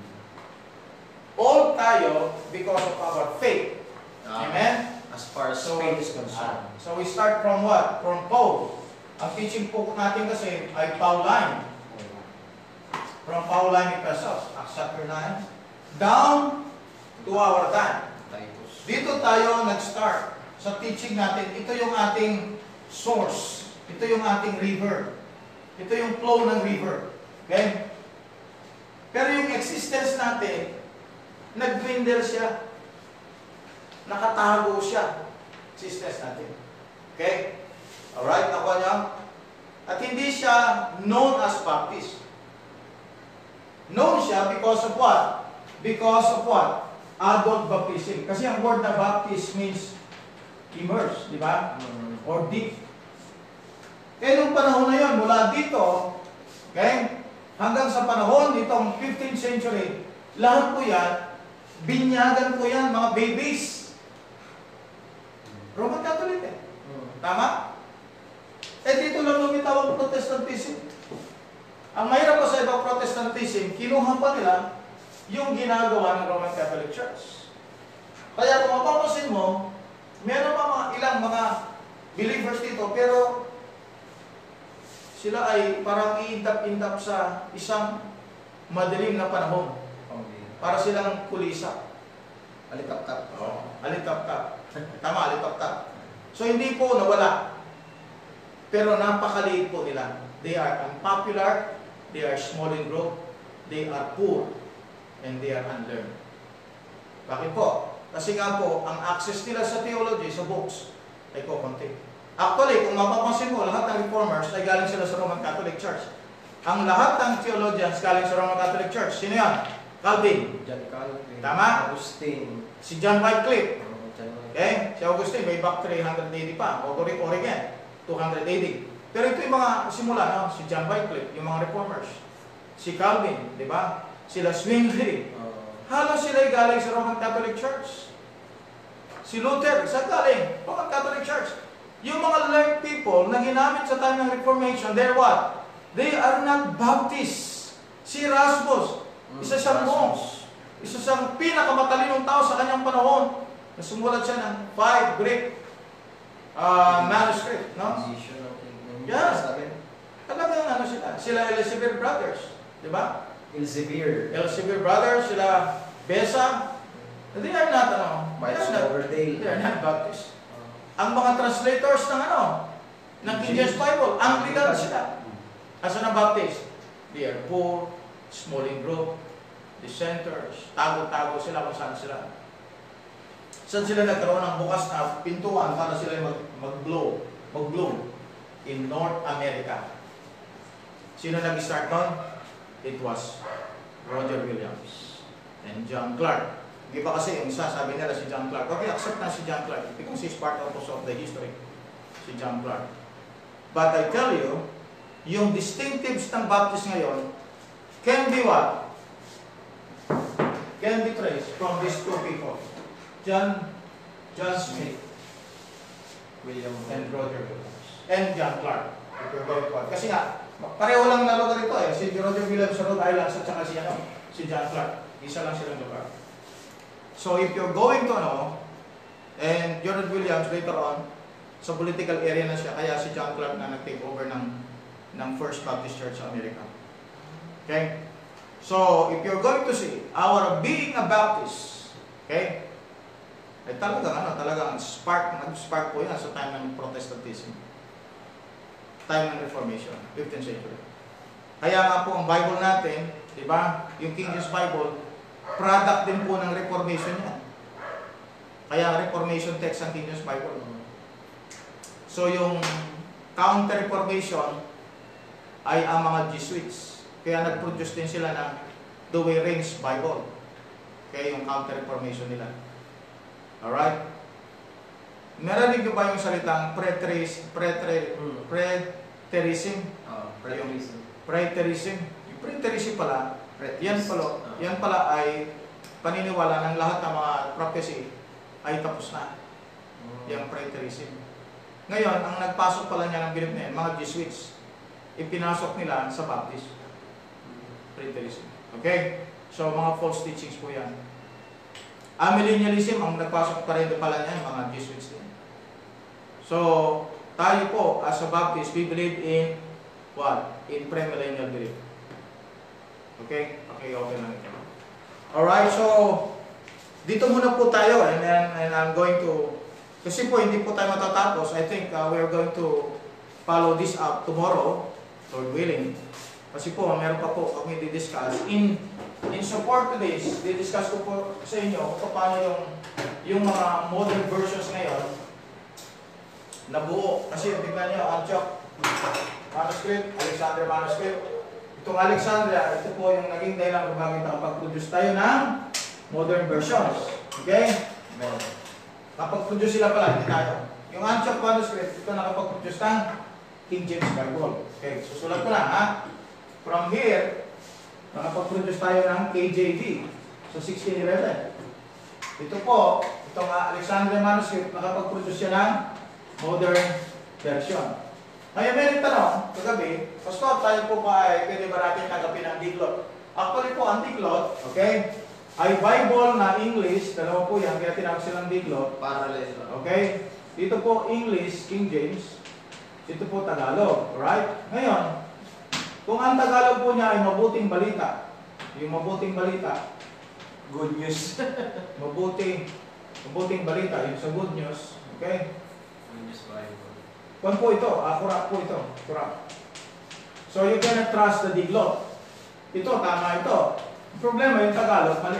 All tayo because of our faith. Amen? As far as So, faith is concerned. ah, so we start from what? From Paul. Ang teaching po natin kasi ay Pauline. From Pauline Epistles, Acts chapter nine, down to our time. Titus. Dito tayo nag-start sa teaching natin. Ito yung ating source. Ito yung ating river. Ito yung flow ng river. Okay? Pero yung existence natin, nag-dwindle siya. Nakatago siya. Existence natin. Okay? Alright, nakuha niya? At hindi siya known as Baptist. Known siya because of what? Because of what? Adult baptism. Kasi ang word na Baptist means immerse, di ba? Mm. Or deep. Eh, nung panahon na yun, mula dito, okay, hanggang sa panahon nitong fifteenth century, lahat po yan, binyagan po yan, mga babies. Roman Catholic eh. Mm. Tama? Eh, dito lang lumitaw ang Protestantism. Ang mahirap pa sa ibang Protestantism, kinuha pa nila yung ginagawa ng Roman Catholic Church. Kaya kung mapapansin mo, meron pa mga ilang mga believers dito, pero sila ay parang iintap-intap sa isang madilim na panahon. Para silang kulisa. Alitap-tap. Oh, alitap-tap. Tama, alitap-tap. So hindi po nawala. Pero napakaliit po nila. They are unpopular, they are small in growth, they are poor, and they are unlearned. Bakit po? Kasi nga po, ang access nila sa theology, sa books, ay kukunti. Actually, kung mapapansin mo, lahat ng reformers ay galing sila sa Roman Catholic Church. Ang lahat ng theologians galing sa Roman Catholic Church. Sino yan? Calvin. John Calvin. Tama? Augustine. Si John Wycliffe. Oh, John Wycliffe. Okay? Si Augustine, may back three hundred A D pa. Origen, two hundred A D. Pero ito yung mga simula, no? Si John Wycliffe, yung mga reformers. Si Calvin, di ba? Sila Zwingli. Oh. Halos sila galing sa Roman Catholic Church. Si Luther, saan galing? Roman Catholic Church. Yung mga learned people na ginamit sa time ng Reformation, they're what? They are not Baptists. Si Erasmus, isa siyang monk. Isa siyang pinakamatalinong tao sa kanyang panahon. Nasumulat siya ng five Greek uh, manuscript, no? Musician, okay. Yeah. Sabi? Talagang ano sila? Sila Elsevier Brothers, di ba? Elsevier. Elsevier Brothers, sila Besa. They are not, ano, they Miles are not, Coverdale. they are not Baptist. Ang mga translators ng ano, ng King James Bible, Anglican sila. Asa ng Baptist? They are poor, small in group, dissenters, tago-tago sila kung saan sila. Saan sila nagkaroon ng bukas na pintuan para sila mag, mag-blow, mag-bloom in North America. Sino nag-start nun? It was Roger Williams and John Clark. Di ba kasi yung isa, sabi nila si John Clark. Okay, accept na si John Clark because he's part also of the history. Si John Clark. But I tell you, yung distinctives ng Baptist ngayon can be what? can be traced from these two people. John, John Smith, William and Roger Williams. And John Clark. If you're going to Kasi nga, pareho lang na lugar ito eh. Si Roger Williams sa Rhode Island at saka si, ano, si John Clark. Isa lang silang lugar. So if you're going to ano, and Roger Williams later on, sa political area na siya, kaya si John Clark na nag-take over ng, ng First Baptist Church sa Amerika. Okay? So, if you're going to see, our being a Baptist, okay? Eh talagang ano, talagang spark, nag-spark po yan sa time ng Protestantism. Time ng Reformation, fifteenth century. Kaya nga po ang Bible natin, di ba? Yung King James Bible, product din po ng Reformation yan. Kaya Reformation text ang King James Bible. So yung Counter-Reformation ay ang mga Jesuits. Kaya nag-produce din sila ng Douay Rheims Bible. Kaya yung Counter-Reformation nila. Alright? Narinig niyo ba yung salitang preterism? Preterism? Oh, preterism. Preterism. Yung preterism pala, yan pala, yan pala ay paniniwala ng lahat ng mga prophecy ay tapos na. Yung preterism. Ngayon, ang nagpasok pala niya ng bilib na yan, mga Jesuits, ipinasok nila sa Baptist. Preterism. Okay? So, mga false teachings po yan. Amillennialism, ang nagpasok pa rin pala niyan, mga Jesuits din. So, tayo po, as a Baptist, we believe in what? In premillennial belief. Okay? Okay, okay lang ito. Alright, so, dito muna po tayo, and, and, and I'm going to, kasi po, hindi po tayo matatapos. I think uh, we're going to follow this up tomorrow, Lord willing. Kasi po, meron pa po kami di-discuss. In in support to this, di-discuss ko po sa inyo kung paano yung, yung mga modern versions ngayon nabuo. Kasi tingnan nyo, Antioch manuscript, Alexandria manuscript. Itong Alexandria, ito po yung naging dahilan kung bakit nakapag-produce tayo ng modern versions. Okay? Amen. Kapag-produce sila pala, hindi tayo. Yung Antioch manuscript, ito nakapag-produce ng King James Bible. Okay, susulat ko na ha. From here, nakapag-produce tayo ng K J V. So, sixteen eleven. Ito po, itong Alexandria manuscript, nakapag-produce siya ng modern version. Ngayon, may nagtanong, kagabi, Pastor, tayo po ba ay pwede ba natin tanggapin ang diglot? Actually po, ang diglot, okay, ay Bible na English, dalawa po yan, kaya tinawag silang diglot. Parallel. Okay? Dito po English, King James. Dito po Tagalog. Alright? Ngayon, kung ang Tagalog po niya ay mabuting balita, yung mabuting balita, Good news. mabuting, mabuting balita, yung sa good news. Okay? Good news Bible. Kung po ito, akurat po ito. Akurat. So you cannot trust the diglot. Ito, tama ito. Ang problema yung Tagalog, mali.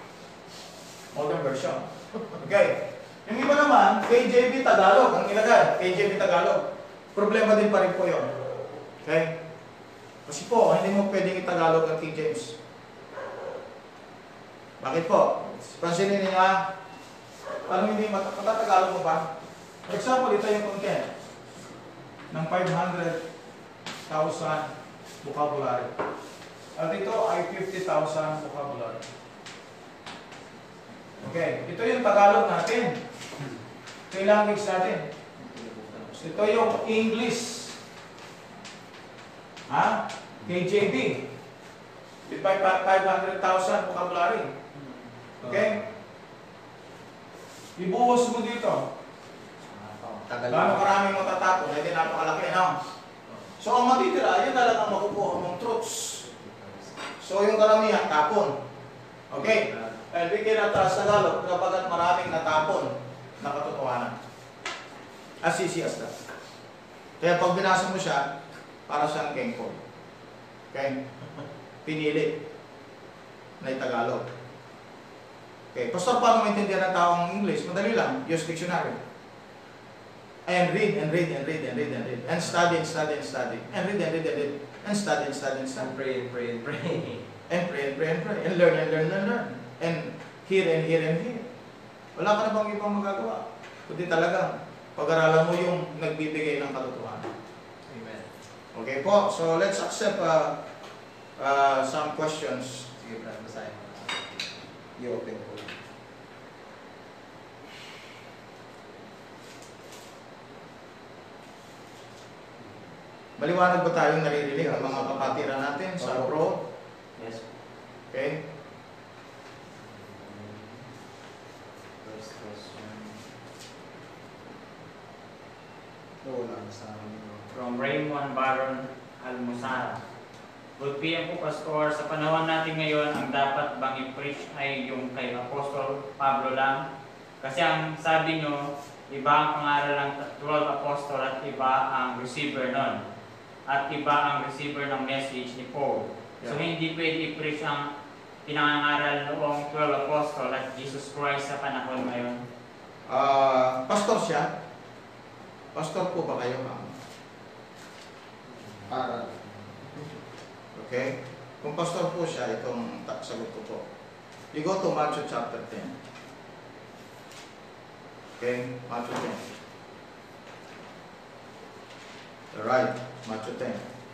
Modern version. Okay. Yung iba naman, K J V Tagalog, ang ilagay. K J V Tagalog. Problema din pa rin po yun. Okay? Kasi po, hindi mo pwedeng i-Tagalog ang King James. Bakit po? Pansinin niyo ha. Parang hindi mat matatagalog mo ba? For example, ito yung content ng five hundred thousand vocabulary. At ito ay fifty thousand vocabulary. Okay, ito yung Tagalog natin. Ito yung language natin. Ito yung English. Ha? K J V. With five hundred thousand vocabulary. Okay? Ibuhos mo dito. Gano'ng karaming matatapon, hindi napakalaki, no? So, ang matitira, yun na lang ang makukuha mong truths. So, yung karamihan, tapon. Okay? And we cannot trust Tagalog kapag maraming natapon na katotohanan. As easy as that. Kaya pag binasa mo siya, para siyang kengkong. Okay? Pinili na Tagalog. Okay, Pastor, paano maintindihan ng taong English? Madali lang, use dictionary. And read, and read, and read, and read, and read. And study, and study, and study. And read, and read, and read. And study, and study, and study. And pray, and pray, and pray. And pray, and pray, and pray. And learn, and learn, and learn. And hear, and hear, and hear. Wala ka na bang ibang magagawa? Kundi talagang pag-aralan mo yung nagbibigay ng katotohanan. Amen. Okay po, so let's accept uh, uh, some questions. Sige, Brad, basahin mo. I-open ko. Maliwanag ba tayong naririnig ang mga kapatiran natin sa abroad? Yes. Okay? First question. Wala na sa amin. From Raymond Baron Almusara. Good P M po, Pastor. Sa panahon natin ngayon, ang dapat bang i-preach ay yung kay Apostol Pablo lang? Kasi ang sabi nyo, iba ang pangaral ng twelve Apostol at iba ang receiver nun. At iba ang receiver ng message ni Paul. So Yeah. hindi pwede i-preach ang pinangangaral noong twelve Apostol at Jesus Christ sa panahon ngayon. Ah, pastor siya? Pastor po ba kayo, ma'am? Para. Okay? Kung pastor po siya, itong ta- sagot ko po. You go to Matthew chapter ten. Okay? Matthew ten. Alright, Matthew ten.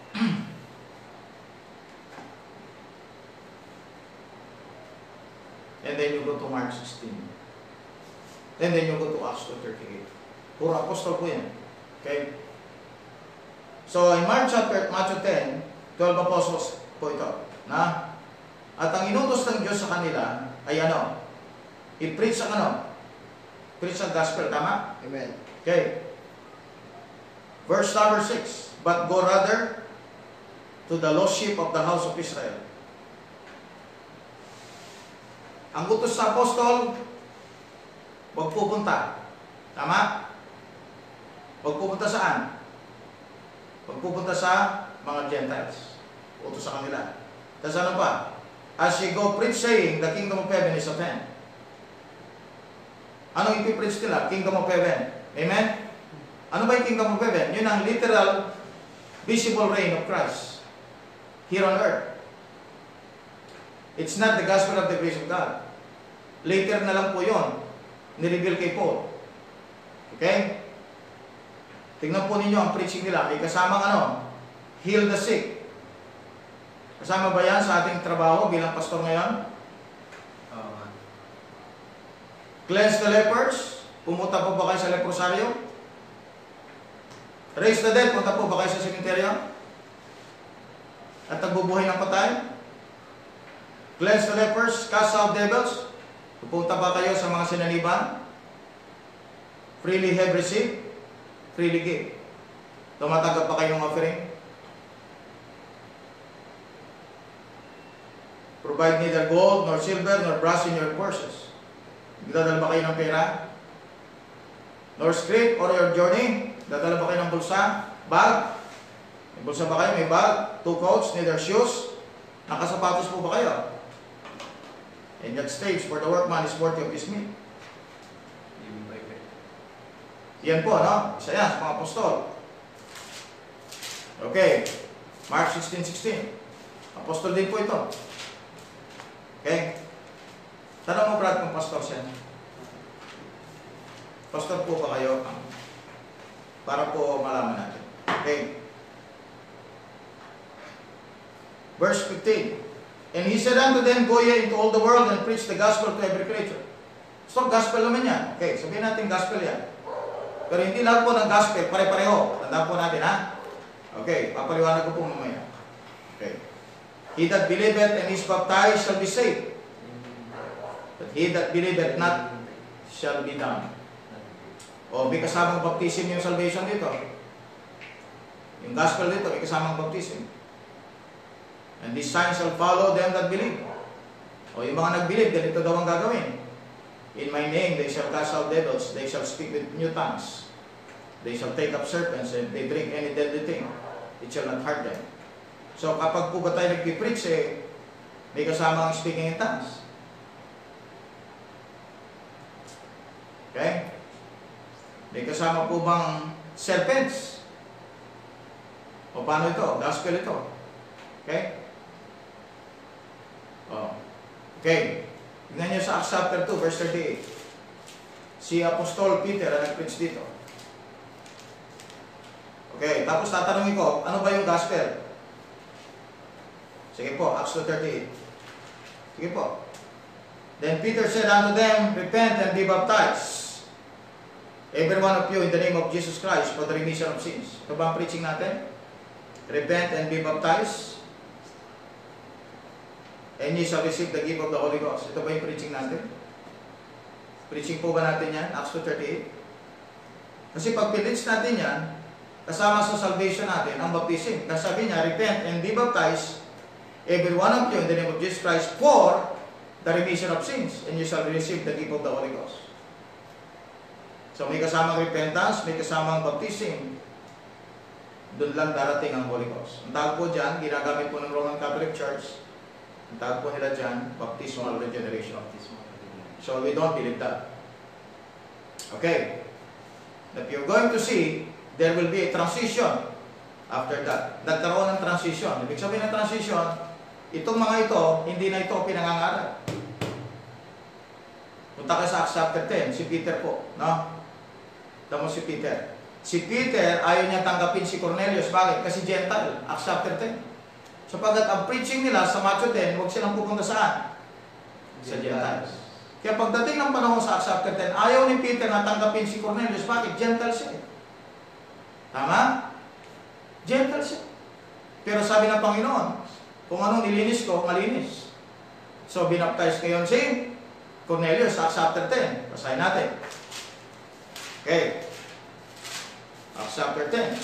And then you go to Mark sixteen. And then you go to Acts two thirty-eight. Puro apostol po yan. Okay? So, in Mark chapter, Matthew ten, twelve apostles po ito. Na? At ang inutos ng Diyos sa kanila ay ano? I-preach ang ano? Preach ang gospel. Tama? Amen. Okay. Verse number six. But go rather to the lost sheep of the house of Israel. Ang utos sa apostol, huwag pupunta. Tama? Huwag pupunta saan? Huwag pupunta sa mga Gentiles. Utos sa kanila. Tapos ano pa? As ye go preach saying, the kingdom of heaven is at hand. Anong ipipreach nila? Kingdom of heaven. Amen? Ano ba yung kingdom of heaven? Yun ang literal, visible reign of Christ here on earth. It's not the gospel of the grace of God. Later na lang po yun, nireveal kay Paul. Okay? Tingnan po ninyo ang preaching nila. May kasamang ano? Heal the sick. Kasama ba yan sa ating trabaho bilang pastor ngayon? Uh, Cleanse the lepers. Pumunta po ba kayo sa leprosaryo? Raise the dead. Punta po ba kayo sa sementeryo? At nagbubuhay ng patay? Cleanse the lepers. Cast out devils. Pupunta ba kayo sa mga sinaniban? Freely have received. Freely give. Tumatanggap pa kayo ng offering? Provide neither gold, nor silver, nor brass in your purses. Dadala ba kayo ng pera? Nor script or your journey? Dadala ba kayo ng bulsa? Bag? May bulsa ba kayo? May bag? Two coats, neither shoes? Nakasapatos po ba kayo? In that stage, for the workman is worthy of his meat. Yan po, no? Isa yan sa mga apostol. Okay. Mark sixteen sixteen. Apostol din po ito. Okay? Tanong mo, Brad, kung pastor siya. Pastor po ba kayo? Para po malaman natin. Okay. Verse fifteen. And he said unto them, go ye into all the world and preach the gospel to every creature. So, gospel naman yan. Okay, sabihin natin gospel yan. Pero hindi lahat po ng gospel, pare-pareho. Tandaan po natin, ha? Okay, papaliwanag ko po mamaya. Okay. He that believeth and is baptized shall be saved. But he that believeth not shall be damned. O, may kasamang baptism yung salvation dito. Yung gospel dito, may kasamang baptism. And these signs shall follow them that believe. O, yung mga nag-believe, ganito daw ang gagawin. In my name, they shall cast out devils. They shall speak with new tongues. They shall take up serpents, and they drink any deadly thing. It shall not hurt them. So, kapag po ba tayo nag-preach, eh, may kasama ang speaking in tongues. Okay? May kasama po bang serpents? O paano ito? Gospel ito. Okay? Oh. Okay. Tingnan niyo sa Acts chapter two, verse thirty-eight. Si Apostol Peter ang nag-preach dito. Okay, tapos tatanungin ko, ano ba yung gospel? Sige po, Acts two thirty-eight. Sige po. Then Peter said unto them, repent and be baptized, every one of you, in the name of Jesus Christ, for the remission of sins. Ito ba ang preaching natin? Repent and be baptized, and ye shall receive the gift of the Holy Ghost. Ito ba yung preaching natin? Preaching po ba natin yan? Acts two thirty-eight. Kasi pag pinitch natin yan, kasama sa salvation natin, ang baptism. Kasi sabi niya, repent and be baptized, every one of you, in the name of Jesus Christ, for the remission of sins, and you shall receive the gift of the Holy Ghost. So may kasamang repentance, may kasamang baptism, doon lang darating ang Holy Ghost. Ang tawag po dyan, ginagamit po ng Roman Catholic Church, ang tawag po nila dyan, baptismal regeneration. So we don't believe that. Okay. That you're going to see, there will be a transition after that. Nagkaroon ng transition. Ibig sabihin ng transition, itong mga ito, hindi na ito pinangangaral. Punta ka sa Acts chapter ten, si Peter po, no? Tamo si Peter. Si Peter, ayaw niya tanggapin si Cornelius. Bakit? Kasi Gentile. Acts chapter ten. Sapagat ang preaching nila sa Matthew ten, huwag silang pupunta saan? Sa Gentiles. Kaya pagdating ng panahon sa Acts chapter ten, ayaw ni Peter na tanggapin si Cornelius. Bakit? Gentile siya. Tama? Gentile siya. Pero sabi ng Panginoon, kung anong nilinis ko, malinis. So, binaptize ngayon si Cornelius, Acts chapter ten. Basahin natin. Okay. Acts chapter ten.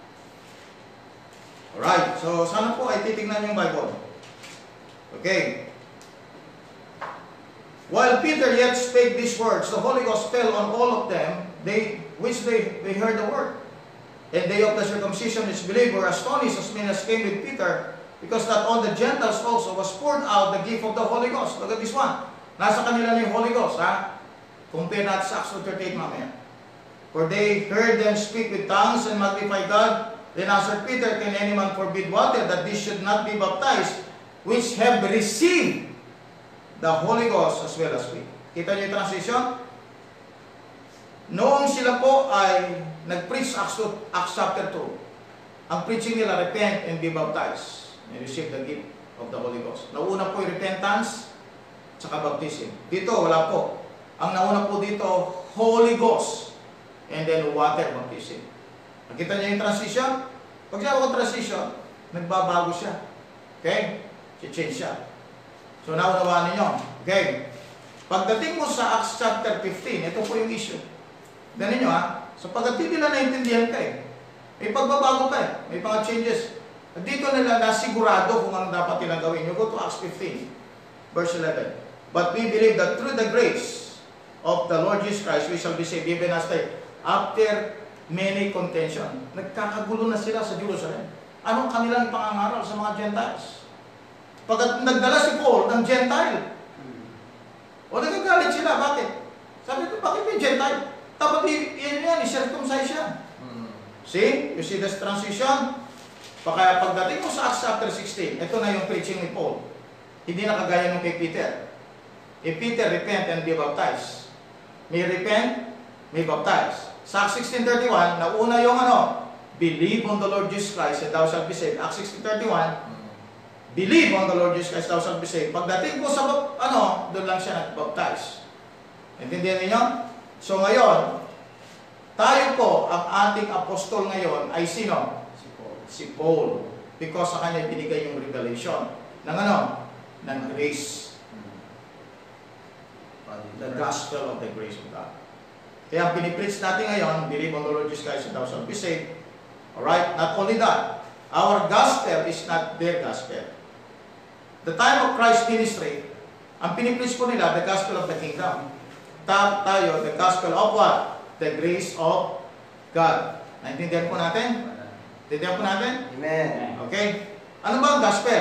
Alright. So, sana po ay titignan yung Bible. Okay. While Peter yet spake these words, the Holy Ghost fell on all of them, they, which they, they heard the word. And they of the circumcision which believed were astonished, as many as came with Peter, because that on the Gentiles also was poured out the gift of the Holy Ghost. Look at this one. Nasa kanila na yung Holy Ghost, ha? Compare natin sa Acts two thirty-eight mamaya. For they heard them speak with tongues and magnify God. Then answered Peter, can any man forbid water, that this should not be baptized, which have received the Holy Ghost as well as we? Kita niyo yung transition? Noong sila po ay nag-preach Acts, Acts chapter two, ang preaching nila, repent and be baptized, and receive the gift of the Holy Ghost. Nauna po yung repentance, tsaka baptism. Dito, wala po. Ang nauna po dito, Holy Ghost, and then water baptism. Nakita niyo yung transition? Pag siya ako transition, nagbabago siya. Okay? Si-change siya. So, naunawaan ninyo. Okay? Pagdating mo sa Acts chapter fifteen, ito po yung issue. Ganun nyo ha? So, pagkat hindi nila naintindihan ka eh. May pagbabago ka eh. May mga changes. At dito nila nasigurado kung ano dapat nilang gawin. You go to Acts fifteen, verse eleven. But we believe that through the grace of the Lord Jesus Christ, we shall be saved, even as they, after many contention. Nagkakagulo na sila sa Jerusalem. Anong kanilang pangangaral sa mga Gentiles? Pagkat nagdala si Paul ng Gentile. O nagagalit sila. Bakit? Sabi ko, bakit may Gentile? Dapat yan yan, i-circumcise yan. See? You see this transition? Kaya pagdating mo sa Acts chapter sixteen, ito na yung preaching ni Paul. Hindi na kagaya nung kay Peter. If Peter, repent and be baptized. May repent, may baptize. Sa Acts sixteen thirty-one, nauna yung ano, believe on the Lord Jesus Christ and thou shalt be saved. Acts sixteen thirty-one, believe on the Lord Jesus Christ, thou shalt be saved. Pagdating po sa, ano, doon lang siya nag-baptize. Intindihan niyo? So ngayon, tayo po, ang ating apostol ngayon ay sino? Si Paul. Si Paul. Because sa kanya binigay yung revelation ng ano? Ng grace. The gospel of the grace of God. Kaya ang pinipreach natin ngayon, believe on the Lord Jesus Christ and thou shalt be saved. Alright? Not only that, our gospel is not their gospel. The time of Christ's ministry, ang pinipreach po nila, the gospel of the kingdom. Ta tayo, the gospel of what? The grace of God. Naintindihan po natin? Naintindihan po natin? Amen. Okay? Ano ba ang gospel?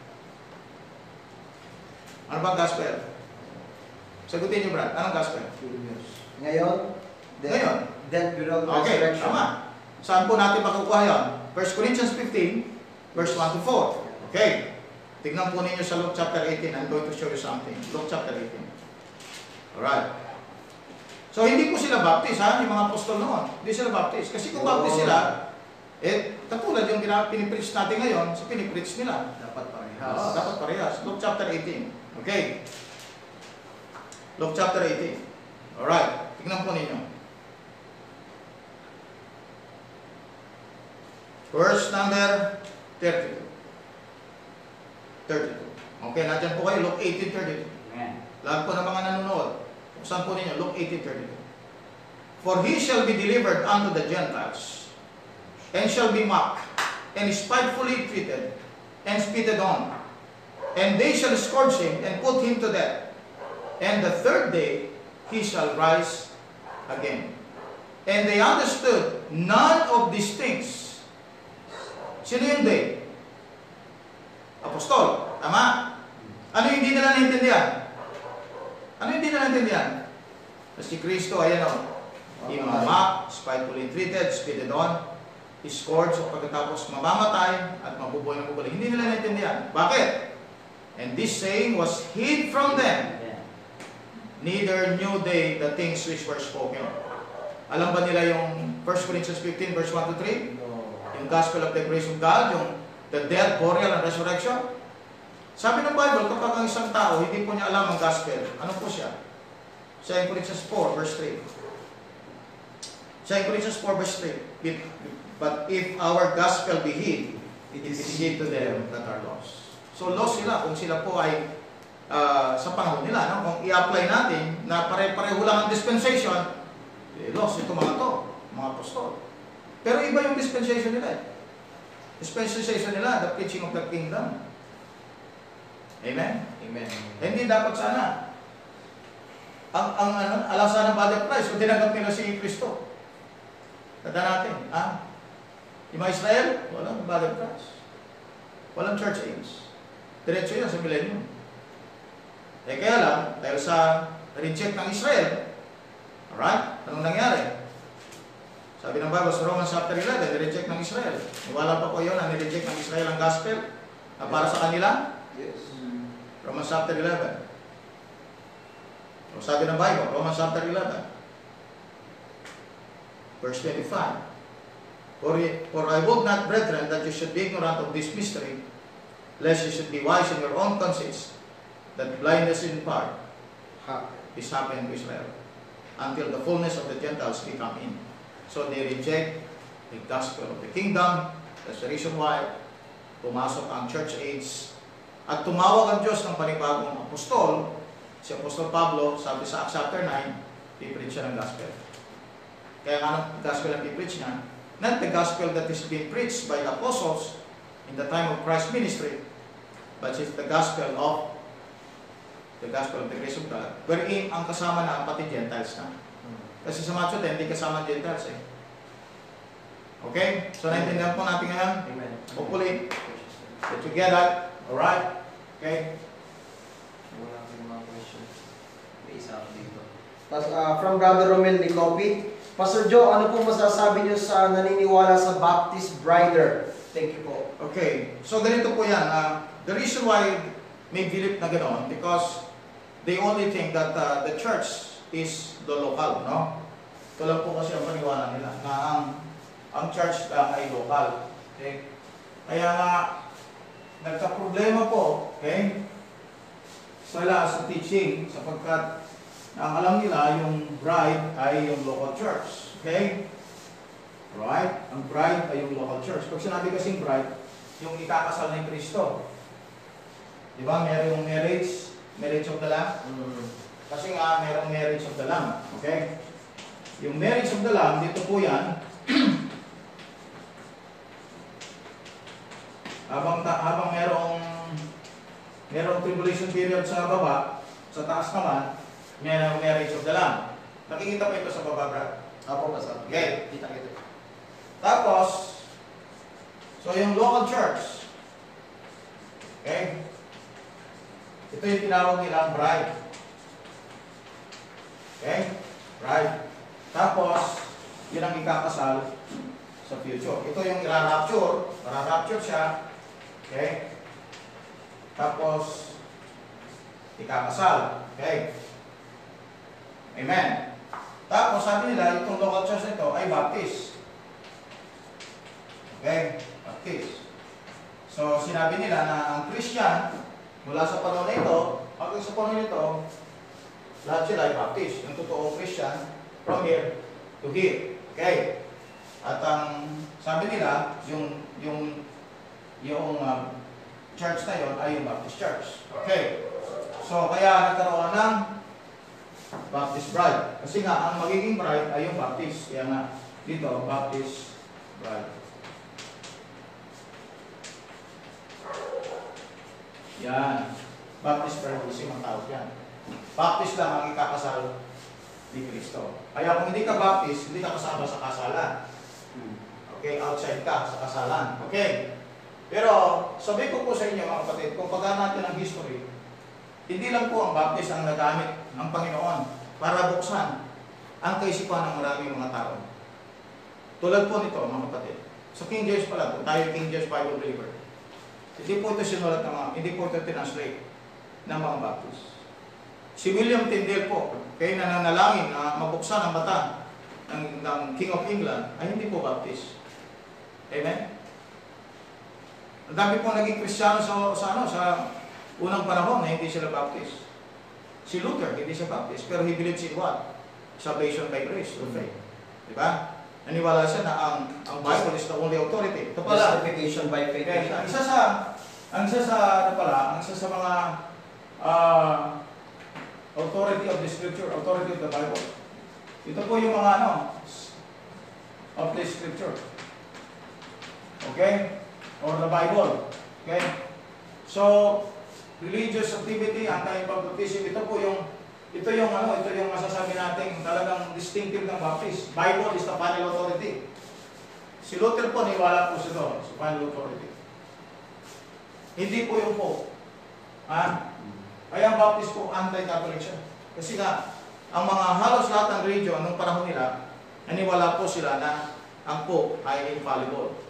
Ano ba ang gospel? Sagutin niyo, Brad. Anong gospel? Ngayon, then, Ngayon. then below the Okay, resurrection. tama. Saan po natin makukuha yan? First Corinthians fifteen, verse one to four. Okay. Tignan po ninyo sa Luke chapter eighteen. I'm going to show you something. Luke chapter eighteen. Alright. So, hindi po sila baptist, ha? Yung mga apostol noon. Hindi sila baptist. Kasi kung baptist sila, eh, katulad yung pinipreach natin ngayon, sa pinipreach nila. Dapat parehas. Oo, dapat parehas. Luke chapter eighteen. Okay. Luke chapter eighteen. Alright, tignan po ninyo. Verse number thirty-two. thirty-two. Okay, nandiyan po kayo, Luke eighteen thirty-two. Amen. Lahat po ng mga nanonood, buksan po ninyo, Luke eighteen thirty-two. For he shall be delivered unto the Gentiles, and shall be mocked, and spitefully treated, and spitted on. And they shall scourge him, and put him to death. And the third day he shall rise again. And they understood none of these things. Sino yung they? Apostol. Tama? Ano yung hindi nila naintindihan? Ano yung hindi nila naintindihan? Si Kristo, ayan o. Imamak, spitefully treated, spitted on, scourged, so pagkatapos mamamatay at mabubuhay na mabubuhay. Hindi nila naintindihan. Bakit? And this saying was hid from them. Neither knew they the things which were spoken. Alam ba nila yung First Corinthians fifteen verse one to three? Yung gospel of the grace of God, yung the death, burial, and resurrection. Sabi ng Bible, kapag ang isang tao hindi po niya alam ang gospel, ano po siya? Second Corinthians four verse three. Second Corinthians four verse three. But if our gospel be hid, it is hid to them that are lost. So lost sila kung sila po ay uh, sa panahon nila. No? Kung i-apply natin na pare-pareho lang ang dispensation, eh, lost ito mga to, mga apostol. Pero iba yung dispensation nila. Dispensation nila, the preaching of the kingdom. Amen? Amen. Hindi dapat sana. Ang, ang ano, alasan ng body of Christ, kung tinanggap nila si Kristo. Tanda natin, ha? Yung mga Israel, walang body of Christ. Walang church age. Diretso yan sa millennium. Eh kaya lang, dahil sa reject ng Israel, alright, anong nangyari? Sabi ng Bible sa Romans chapter eleven, nireject ng Israel. Iwala pa po yun na nireject ng Israel ang gospel na para sa kanila? Yes. Romans chapter eleven. O sabi ng Bible, Romans chapter eleven, verse twenty-five. For, for I would not, brethren, that you should be ignorant of this mystery, lest you should be wise in your own conscience, that blindness in part is happened to Israel, until the fullness of the Gentiles be come in. So they reject the gospel of the kingdom. That's the reason why pumasok ang church age at tumawag ang Diyos ng panibagong apostol. Si Apostol Pablo, sabi sa Acts chapter nine, i-preach siya ng gospel. Kaya nga ang gospel ang i-preach niya, not the gospel that is being preached by the apostles in the time of Christ's ministry, but it's the gospel of the gospel of the grace of God, wherein ang kasama na pati Gentiles na. Kasi sa Matthew ten, hindi kasama Gentiles eh. Okay? So naintindihan po natin ngayon? Amen. Hopefully, that you get that. Alright? Okay? Wala akong mga question. May isa ako dito. Pas, uh, from Brother Romel Nicopi, Pastor Joe, ano po masasabi niyo sa naniniwala sa Baptist Brider? Thank you po. Okay. So ganito po yan. Uh, the reason why may believe na gano'n, because they only think that uh, the church is the local, no? Ito lang po kasi ang paniwala nila, na ang, ang church lang ay local. Okay? Kaya nga, nagka-problema po, okay? Sila sa teaching, sapagkat ang alam nila, yung bride ay yung local church. Okay? Right? Ang bride ay yung local church. Pag sinabi kasing bride, yung ikakasal na yung Kristo. Di ba? Meron yung marriage, marriage of the Lamb. Mm. Kasi nga, merong marriage of the Lamb. Okay? Yung marriage of the Lamb, dito po yan. habang, ta habang merong merong tribulation period sa baba, sa taas naman, merong marriage of the Lamb. Nakikita po ito sa baba, Brad? Apo, Pastor. Okay. Kita kita. Tapos, so yung local church, okay? Ito yung tinawag nilang bride. Okay? Bride. Tapos, yun ang ikakasal sa future. Ito yung ira-rapture. Ira-rapture siya. Okay? Tapos, ikakasal. Okay? Amen. Tapos, sabi nila, itong local church na ito ay Baptist. Okay? Baptist. So, sinabi nila na ang Christian, mula sa panahon na ito, hanggang sa panahon nito, lahat sila ay baptist. Yung totoong Christian, from here to here. Okay? At ang sabi nila, yung yung yung uh, church na yon ay yung Baptist Church. Okay? So, kaya nagkaroon ng Baptist bride. Kasi nga, ang magiging bride ay yung Baptist. Kaya nga, dito, Baptist bride. Yan. Baptist baptism ang tawag yan. Baptist lang ang ikakasal ni Kristo. Kaya kung hindi ka Baptist, hindi ka kasama sa kasalan. Okay, outside ka sa kasalan. Okay. Pero sabi ko po sa inyo mga kapatid, kung pagka natin ang history, hindi lang po ang Baptist ang nagamit ng Panginoon para buksan ang kaisipan ng maraming mga tao. Tulad po nito mga kapatid. Sa King James pala, kung tayo King James Bible believer, hindi po ito sinulat ng mga, hindi po ito tinanslate ng mga Baptist. Si William Tyndale po, kaya nananalangin na mabuksan ang mata ng, ng King of England, ay hindi po Baptist. Amen? Ang dami po naging Kristiyano sa, sa, ano, sa unang panahon na hindi sila Baptist. Si Luther, hindi siya Baptist, pero he believes in what? Salvation by grace, through faith. Diba? Naniwala siya na ang, ang Bible is the only authority. Ito pala. Justification by faith. Okay, ang isa sa, ang isa sa, ano pala, ang isa sa mga uh, authority of the Scripture, authority of the Bible. Ito po yung mga ano, of the Scripture. Okay? Or the Bible. Okay? So, religious activity, anti-baptism, ito po yung, ito yung ano, ito yung masasabi natin talagang distinctive ng Baptist. Bible is the final authority. Si Luther po, niwala po siya doon, sa final authority. Hindi po yung po. Ha? Kaya ang Baptist po, anti-Catholic siya. Kasi nga, ang mga halos lahat ng religion, anong panahon nila, naniwala po sila na ang Pope ay infallible.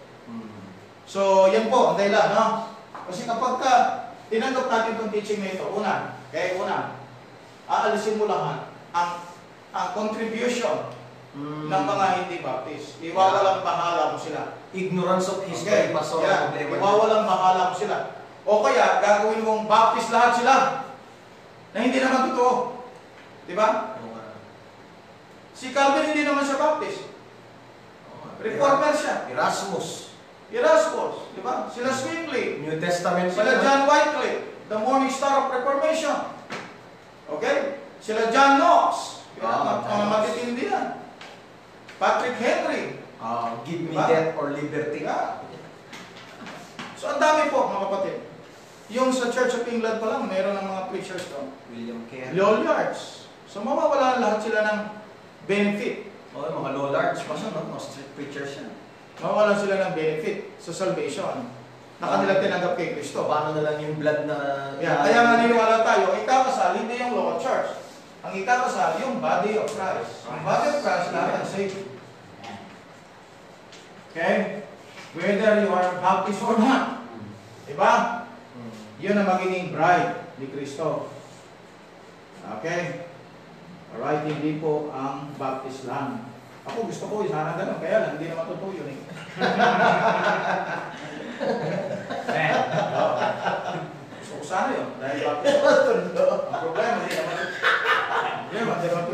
So, yan po, ang dahilan, no? Kasi kapag ka tinanggap natin itong teaching na ito, una, kaya una, aalisin mo lahat ang, ang contribution mm. ng mga hindi Baptist. Iwawalang bahala mo sila. Ignorance of history, okay. pastor. Yeah. Iwawalang bahala mo sila. O kaya, gagawin mong Baptist lahat sila na hindi naman totoo. Diba? Si Calvin hindi naman siya Baptist. Reformer siya. Erasmus. Erasmus, di ba? Sila Zwingli. New Testament. Sila John Wycliffe, the Morning Star of Reformation. Okay? Sila John Knox. Ah, Mga matitindi yan. Patrick Henry. Uh, give me diba? death or liberty. Yeah. So, ang dami po, mga kapatid. Yung sa Church of England pa lang, mayroon ng mga preachers doon. William Carey. Lollards. So, mawawala lahat sila ng benefit. O, oh, mga Lollards pa siya, no? Mga street preachers yan. Mawalan sila ng benefit sa salvation na kanila tinanggap kay Kristo. Paano na lang yung blood na... Yeah, kaya nga niniwala tayo, ang ikakasal, hindi yung local church. Ang ikakasal, yung body of Christ. Ang body of Christ, lahat ang saved. Okay? Whether you are Baptist or not. Diba? Yun ang magiging bride ni Kristo. Okay? Alright, hindi po ang Baptist lang. Ako gusto ko, sana ganun. Kaya lang, hindi naman totoo yun eh. Gusto ko sana yun. Dahil Baptist. Ang problema, hindi naman totoo. Problema, hindi naman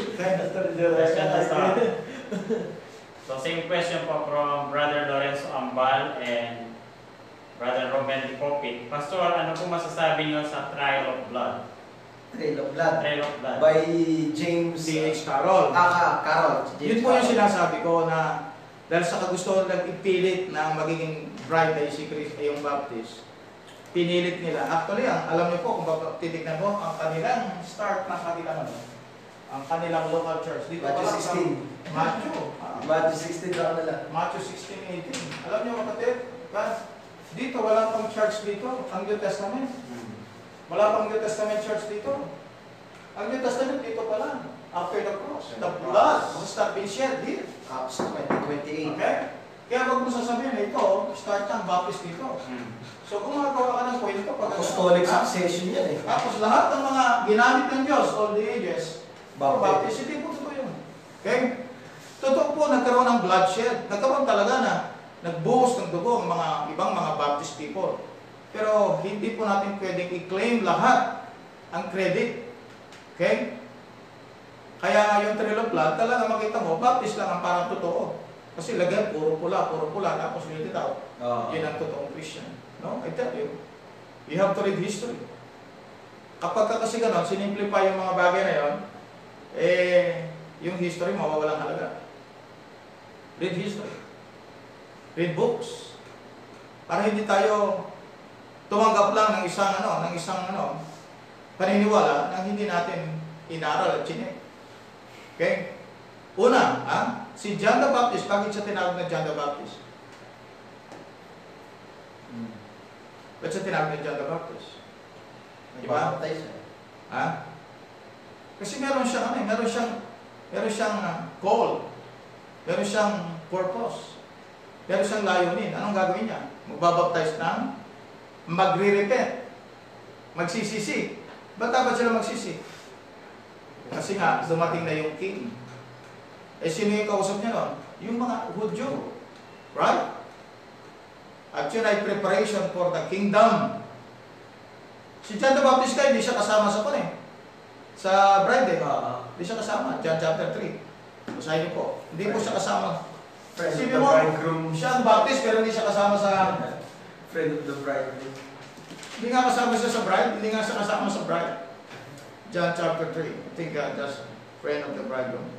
totoo. So, same question po from Brother Lorenzo Ambal and Brother Romel Copit. Pastor, ano po masasabi niyo sa Trial of Blood? Trail of Blood. Trail of Blood. By James D H Carroll. Ah, Carroll. Yun po yung sinasabi ko na dahil sa kagustuhan lang ipilit na magiging bride ay si Chris ay yung Baptist, pinilit nila. Actually, ang, alam niyo po kung titignan mo, ang kanilang start ng kanilang ano, ang kanilang local church. Dito Matthew sixteen. Matthew. Ah, Matthew sixteen lang nila. Matthew sixteen, eighteen. Alam niyo kapatid, dito walang pang church dito, ang New Testament. Wala pang New Testament church dito. Ang New Testament dito pa lang. After the cross. The blood must have been shed here. Acts twenty twenty-eight. Okay? Kaya wag mo sasabihin na ito, start ng Baptist dito. So kung magagawa ka ng kwento, pag Apostolic succession yan eh. tapos lahat ng mga ginamit ng Diyos, all the ages, Baptist. Baptist, hindi po totoo yun. Okay? Totoo po, nagkaroon ng bloodshed. Nagkaroon talaga na nagbuhos ng dugo ang mga ibang mga Baptist people. Pero hindi po natin pwedeng i-claim lahat ang credit. Okay? Kaya yung trail of blood, talaga makita mo, baptist lang ang parang totoo. Kasi lagyan, puro pula, puro pula, tapos nilito out. Oo. Yan ang totoong Christian. No? I tell you, you have to read history. Kapag ka kasi gano'n, sinimplify yung mga bagay na yon, eh, yung history mawawalang halaga. Read history. Read books. Para hindi tayo tumanggap lang ng isang ano, ng isang ano, paniniwala na hindi natin inaral at chinek. Okay? Una, ha? Si John the Baptist, bakit siya tinawag na John the Baptist? Hmm. Bakit siya tinawag na John the Baptist? Diba? Nagbabaptize siya. Ha? Kasi meron siyang, ano, eh, meron siyang, meron siyang uh, call. Meron siyang purpose. Meron siyang layunin. Anong gagawin niya? Magbabaptize ng magre-repent. Magsisisi. Ba't dapat sila magsisi? Kasi nga, dumating na yung king. Eh, sino yung kausap niya nun? Yung mga Hudyo. Right? At yun ay preparation for the kingdom. Si John the Baptist ka, hindi siya kasama sa pan eh. Sa bride eh. Oo. Hindi siya kasama. John chapter three. Basahin niyo po. Hindi po siya kasama. Friend of Sino the mo? bridegroom. Siya ang Baptist pero hindi siya kasama sa... Friend of the bridegroom. Hindi nga kasama siya sa bride. Hindi nga siya kasama sa bride. John chapter three. I think uh, that's friend of the bridegroom.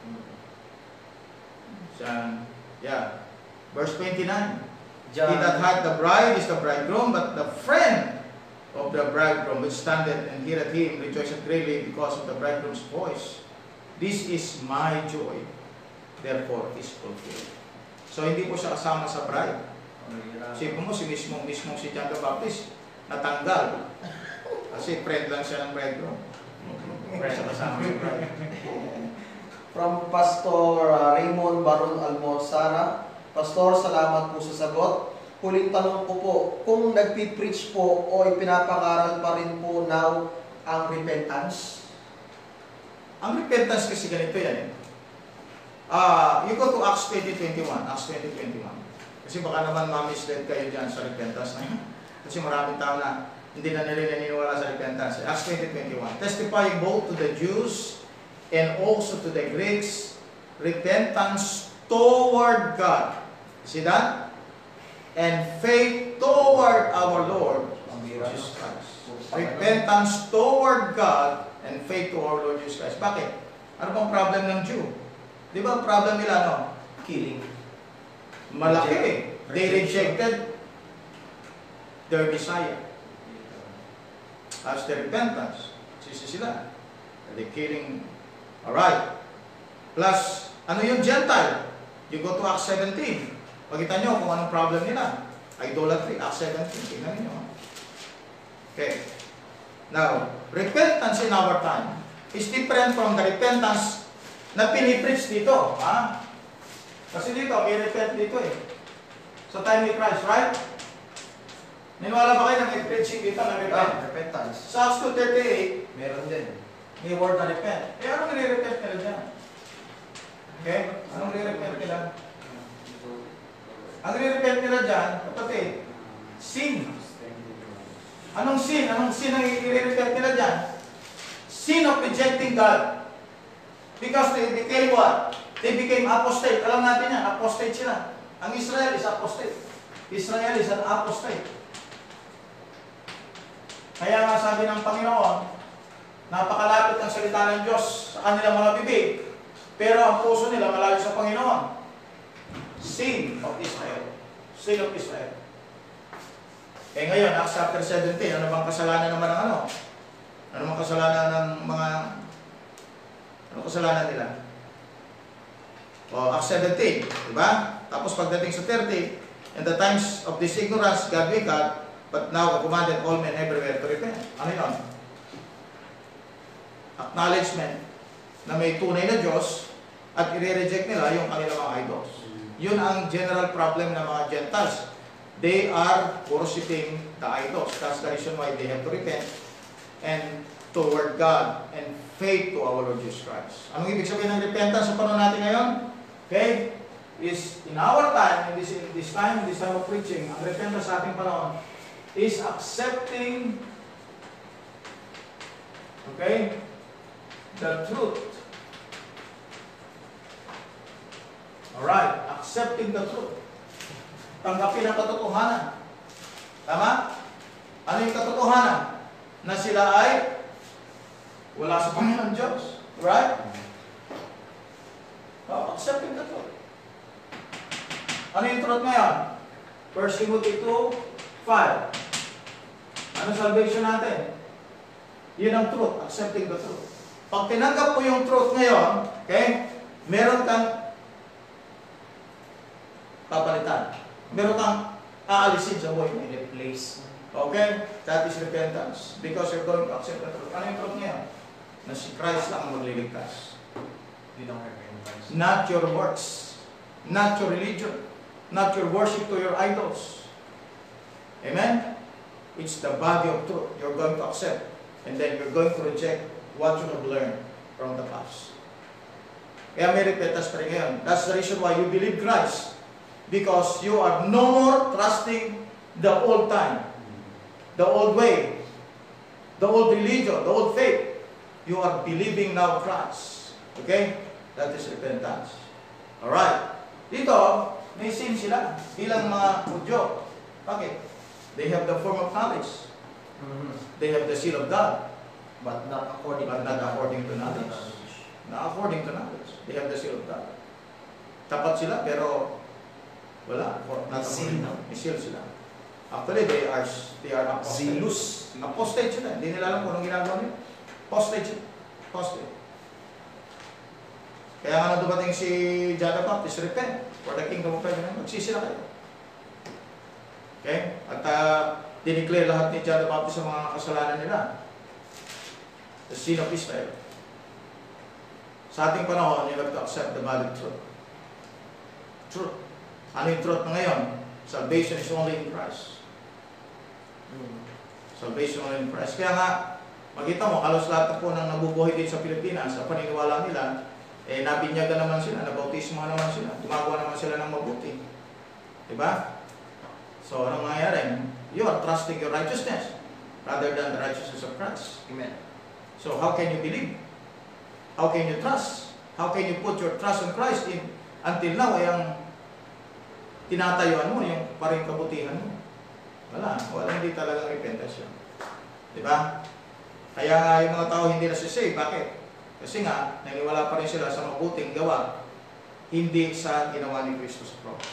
Siya, yeah. Verse twenty-nine. John. He that hath the bride is the bridegroom, but the friend of the bridegroom which standeth and heareth him rejoiceth greatly because of the bridegroom's voice. This is my joy, therefore is fulfilled. So hindi po siya kasama sa bride. Sipin mo, si mismong, mismong si John the Baptist, natanggal. Kasi friend lang siya ng bridegroom. Hindi siya kasama sa bride. From Pastor uh, Raymond Baron Almozara. Pastor, salamat po sa sagot. Huling tanong ko po, kung nagpipreach po o ipinapakaral pa rin po now ang repentance? Ang repentance kasi ganito yan eh. Uh, you go to Acts twenty twenty-one. Acts twenty twenty-one. Kasi baka naman ma-mislead kayo dyan sa repentance na yun. Kasi maraming tao na hindi na nila naniniwala sa repentance. Acts twenty twenty-one. Testifying both to the Jews and also to the Greeks, repentance toward God. See that? And faith toward our Lord Jesus Christ. Repentance toward God and faith to our Lord Jesus Christ. Bakit? Ano bang problem ng Jew? Di ba ang problem nila, no? Killing. Malaki. They rejected their Messiah. As their repentance. Sisi sila. They're killing. Alright. Plus, ano yung Gentile? You go to Acts seventeen. Pagkita nyo kung anong problem nila. Idolatry. Acts seventeen. Tingnan nyo. Okay. Now, repentance in our time is different from the repentance na pinipreach dito. Ha? Kasi dito, may repent dito eh. Sa time ni Christ, right? Niniwala ba kayo na may preaching dito na repent? Ah, repentance. Sa Acts two thirty-eight, Meron din. may word na repent. Eh, anong nire-repent nila dyan? Okay? Anong nire-repent nila? Ang nire-repent nila dyan, kapatid, sin. Anong sin? Anong sin ang nire-repent nila dyan? Sin of rejecting God. Because they became what? They became apostate. Alam natin yan, apostate sila. Ang Israel is apostate. Israel is an apostate. Kaya nga sabi ng Panginoon, napakalapit ang salita ng Diyos sa kanilang mga bibig, pero ang puso nila malayo sa Panginoon. Sin of Israel. Sin of Israel. Eh ngayon, Acts chapter seventeen, ano bang kasalanan naman ng ano? Ano bang kasalanan ng mga... Ano kasalanan nila? O, Acts seventeen, di ba? Tapos pagdating sa thirty, in the times of this ignorance, God wicked, but now commanded all men everywhere to repent. Ano yun? Acknowledgement na may tunay na Diyos at i-reject nila yung kanilang mga idols. Yun ang general problem ng mga Gentiles. They are worshiping the idols. That's the reason why they have to repent and toward God and faith to our Lord Jesus Christ. Anong ibig sabihin ng repentance sa panahon natin ngayon? Okay? Is in our time, in this, in this time, in this time of preaching, ang repentance sa ating panahon is accepting, okay, the truth. Alright, accepting the truth. Tanggapin ang katotohanan. Tama? Ano yung katotohanan? Na sila ay wala sa Panginoon Diyos. Right? Oh, accepting the truth. Ano yung truth ngayon? First Timothy two five. Ano salvation natin? Yun ang truth, accepting the truth. Pag tinanggap mo yung truth ngayon, okay, meron kang papalitan. Meron kang aalisin sa buhay mo. Replace. Okay? That is repentance. Because you're going to accept the truth. Ano yung truth ngayon? Na si Christ lang ang magliligtas. You don't have any Christ. Not your works. Not your religion. Not your worship to your idols. Amen? It's the body of truth you're going to accept. And then you're going to reject what you have learned from the past. Kaya may repentance pa rin ngayon. That's the reason why you believe Christ. Because you are no more trusting the old time. The old way. The old religion. The old faith. You are believing now Christ. Okay? That is repentance. Alright. Dito, may sin sila bilang mga Hudyo. Bakit? They have the form of knowledge. Mm-hmm. They have the seal of God. But not according But not according to knowledge. Not according to knowledge. They have the seal of God. Tapat sila, pero wala. Not Seal. May seal sila. Actually, they are they are apostate. Zealous. Apostate sila. Hindi nila alam kung anong ginagawa nila. Apostate sila. Apostate. Kaya nga nung dumating si John the Baptist, repent for the kingdom of heaven. Magsisi na kayo. Okay? At uh, dineclare lahat ni John the Baptist ang mga kasalanan nila. The sin of Israel. Sa ating panahon, you have to accept the valid truth. Truth. Ano yung truth na ngayon? Salvation is only in Christ. Mm. Salvation only in Christ. Kaya nga, makita mo, halos lahat po ng nabubuhay din sa Pilipinas, sa paniniwala nila, eh, nabinyagan naman sila, nabautismo naman sila, gumagawa naman sila ng mabuti. Diba? So, anong nangyayari? You are trusting your righteousness rather than the righteousness of Christ. Amen. So, how can you believe? How can you trust? How can you put your trust in Christ in, until now, ay ang tinatayuan mo, yung paring kabutihan mo? Wala. Wala, hindi talagang repentance yun. Diba? Kaya nga yung mga tao hindi nasisave. Bakit? Kasi nga, naniwala pa rin sila sa mabuting gawa, hindi sa ginawa ni Kristo sa cross.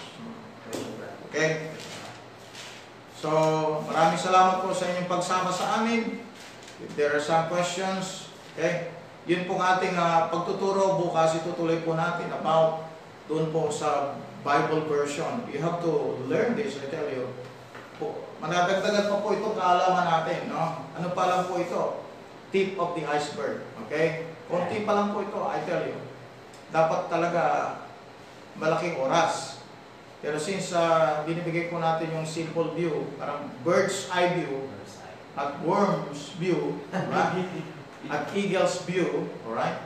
Okay? So, maraming salamat po sa inyong pagsama sa amin. If there are some questions, okay? Yun pong ating uh, pagtuturo, bukas itutuloy po natin about doon po sa Bible version. You have to learn this, I tell you. Po, manadagdagan pa po itong kaalaman natin, no? Ano pa lang po ito? Tip of the iceberg, okay? Konti pa lang po ito, I tell you. Dapat talaga malaking oras. Pero since uh, binibigay po natin yung simple view, parang bird's eye view, at worm's view, right? At eagle's view, alright?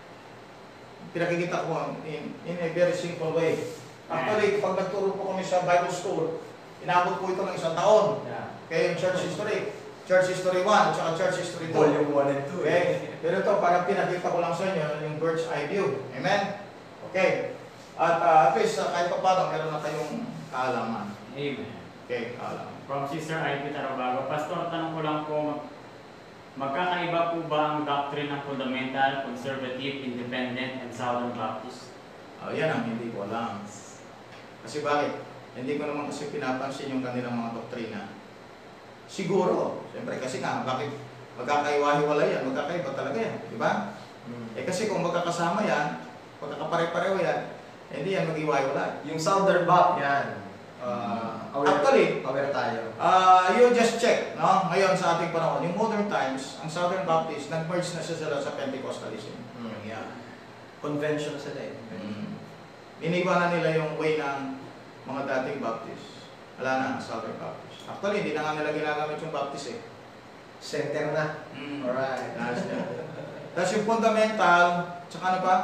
Pinakikita ko in, in a very simple way. Actually, pag nagturo po kami sa Bible School, inabot po ito ng isang taon. Kaya yung church history, church history one, at saka church history two. Volume one and two. Okay? Pero ito, parang pinakita ko lang sa inyo yung bird's eye view. Amen? Okay. At uh, at least, uh, kahit pa paano, meron na kayong kaalaman. Amen. Okay, kaalaman. From Sister Ivy Tarabago, Pastor, tanong ko lang po, magkakaiba po ba ang doctrine ng fundamental, conservative, independent, and Southern Baptist? Oh, yan ang hindi ko alam. Kasi bakit? Hindi ko naman kasi pinapansin yung kanilang mga doktrina. Siguro, siyempre kasi nga, bakit magkakaiwa-hiwalay yan? Magkakaiba talaga yan, di ba? Mm. Eh kasi kung magkakasama yan, magkakapare-pareho yan, hindi yan mag-iwa-hiwalay. Yung Southern Bap, yan. Uh, aware, Actually, aware tayo. Uh, you just check, no? Ngayon sa ating panahon, yung modern times, ang Southern Baptist, nag-merge na siya sila sa Pentecostalism. Mm. Yeah. Convention sila eh. Mm. Iniwanan nila yung way ng mga dating Baptist. Wala na ang Southern Baptist. Actually, hindi na nga nila ginagamit yung Baptist eh. Center na. Mm. Alright. That's it. Tapos yung fundamental, tsaka ano pa?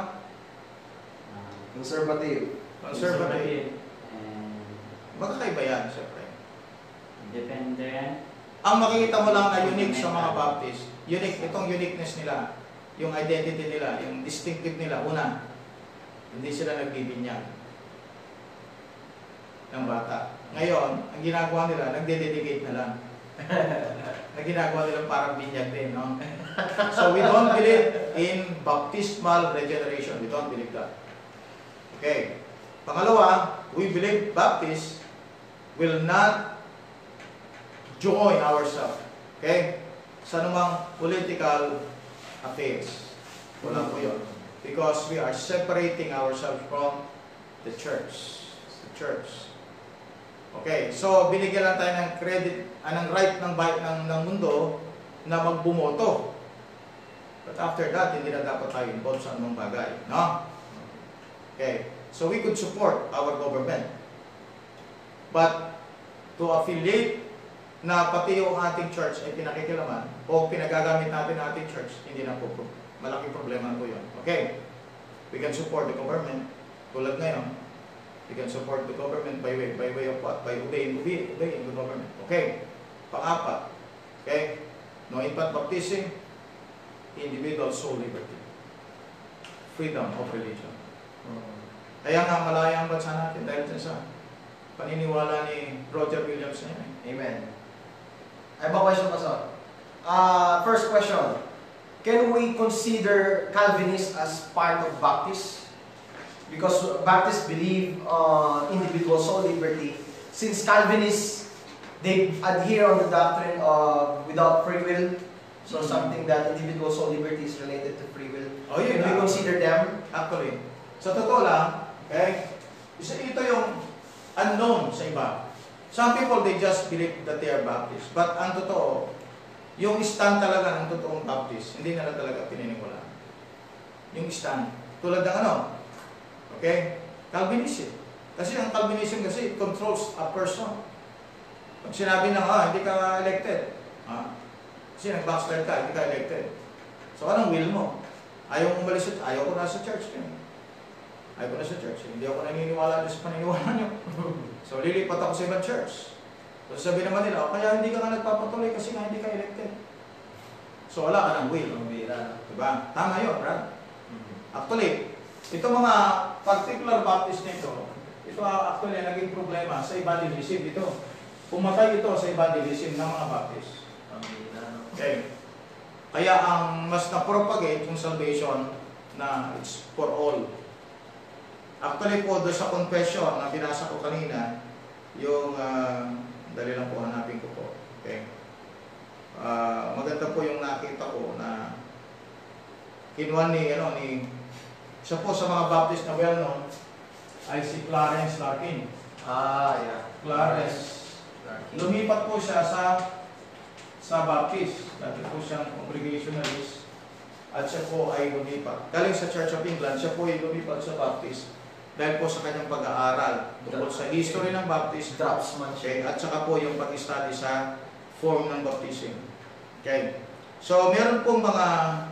Conservative. Conservative. And Magkakaiba yan, siyempre. independent. Ang makikita mo lang na unique sa mga Baptist, unique, itong uniqueness nila, yung identity nila, yung distinctive nila. Una, hindi sila nagbibinyag ng bata. Ngayon, ang ginagawa nila, nagde-dedicate na lang. Na ginagawa nila parang binyag din, no? So we don't believe in baptismal regeneration. We don't believe that. Okay. Pangalawa, we believe Baptist will not join ourselves. Okay? Sa anumang political affairs. Wala po yun. Because we are separating ourselves from the church. The church. Okay, so binigyan lang tayo ng credit, anong right ng, ng, ng mundo na magbumoto. But after that, hindi na dapat tayo involved sa anong bagay. No? Okay, so we could support our government. But to affiliate na pati yung ating church ay pinakikilaman o pinagagamit natin ang ating church, hindi na po. Malaking problema po yun. Okay, we can support the government. Tulad ngayon, we can support the government by way, by way of what? By obeying, obeying, obeying the government. Okay. Pang-apat. Okay. No infant baptism. Individual soul liberty. Freedom of religion. Kaya nga malaya ang bansa natin dahil sa paniniwala ni Roger Williams na yan. Amen. I have a question, Pastor. Uh, first question. Can we consider Calvinists as part of Baptists? Because Baptists believe uh, individual soul liberty. Since Calvinists, they adhere on the doctrine of without free will. So mm-hmm. something that individual soul liberty is related to free will. Oh, yun. Can we consider them? Actually, sa totoo lang, okay, isa ito yung unknown sa iba. Some people, they just believe that they are Baptist. But ang totoo, yung stand talaga ng totoong Baptist, hindi nila talaga pininiwala. Yung stand. Tulad ng ano? Okay? Calvinism. Kasi ang Calvinism kasi it controls a person. Pag sinabi na, ah, hindi ka elected. Ah, kasi nag-backslide ka, hindi ka elected. So, anong will mo? Ayaw mo umalis sa, ayaw ko na sa church. Kayo. Ayaw ko na sa church. Hindi ako naniniwala sa paniniwala nyo. So, lilipat ako sa ibang church. So, sabi naman nila, oh, kaya hindi ka nga nagpapatuloy kasi nga hindi ka elected. So, wala ka ng will. Diba? Tama yun, Brad. Actually, ito mga particular Baptist nito, ito actually naging problema sa evangelism ito. Pumatay ito sa evangelism ng mga Baptist. Okay. Kaya ang mas na-propagate yung salvation na it's for all. Actually po, doon sa confession na binasa ko kanina, yung, uh, dali lang po, hanapin ko po. Okay. Uh, maganda po yung nakita ko na kinuha ni, ano, ni isa po sa mga Baptist na well-known ay si Clarence Larkin. Ah, yeah. Clarence. Larkin. Lumipat po siya sa sa Baptist. Dati po siyang Congregationalist. At siya po ay lumipat. Galing sa Church of England, siya po ay lumipat sa Baptist dahil po sa kanyang pag-aaral tungkol sa history ng Baptist. Dropsman Okay. At saka po yung pag-study sa form ng baptism. Okay. So, meron pong mga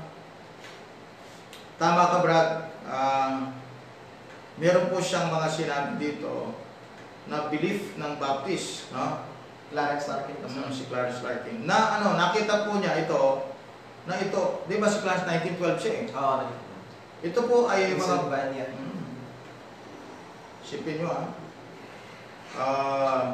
tama ka, Brad. Uh, meron po siyang mga sinabi dito na belief ng Baptist, no? Clarence Larkin. Um, si Clarence Larkin. Na ano, nakita po niya ito, na ito, di ba si Clarence nineteen twelve siya eh? Oo. Oh, ito po ay mga... Pennsylvania. Hmm, sipin nyo ah. Uh,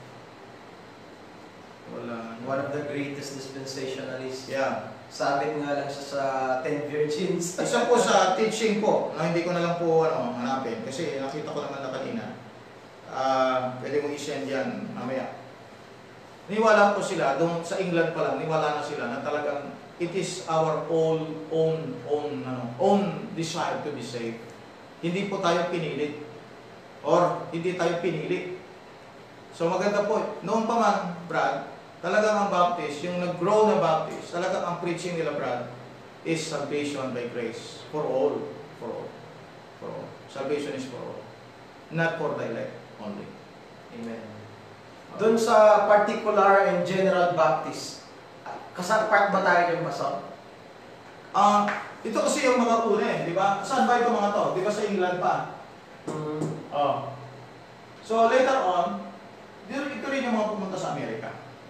wala. One of the greatest dispensationalists. Yeah. Sabi nga lang siya sa Ten Virgins. Isa po sa teaching po, na hindi ko na lang po ano, hanapin, kasi nakita ko naman na kanina. Uh, pwede mong i-send yan mamaya. Niwala po sila, doon sa England pa lang, niwala na sila na talagang it is our own, own, own, ano, own desire to be saved. Hindi po tayo pinilit. Or hindi tayo pinili. So maganda po, noon pa man, Brad, talagang ang Baptist, yung nag-grow na Baptist, talagang ang preaching nila, Brad, is salvation by grace. For all. For all. For all. Salvation is for all. Not for the elect only. Amen. Doon sa particular and general Baptist, kasang part ba tayo yung pasok? Ah, uh, ito kasi yung mga una eh, di ba? Saan ba ito mga to? Di ba sa England pa? Mm. Oh. So later on, ito rin yung mga pumunta sa Amerika.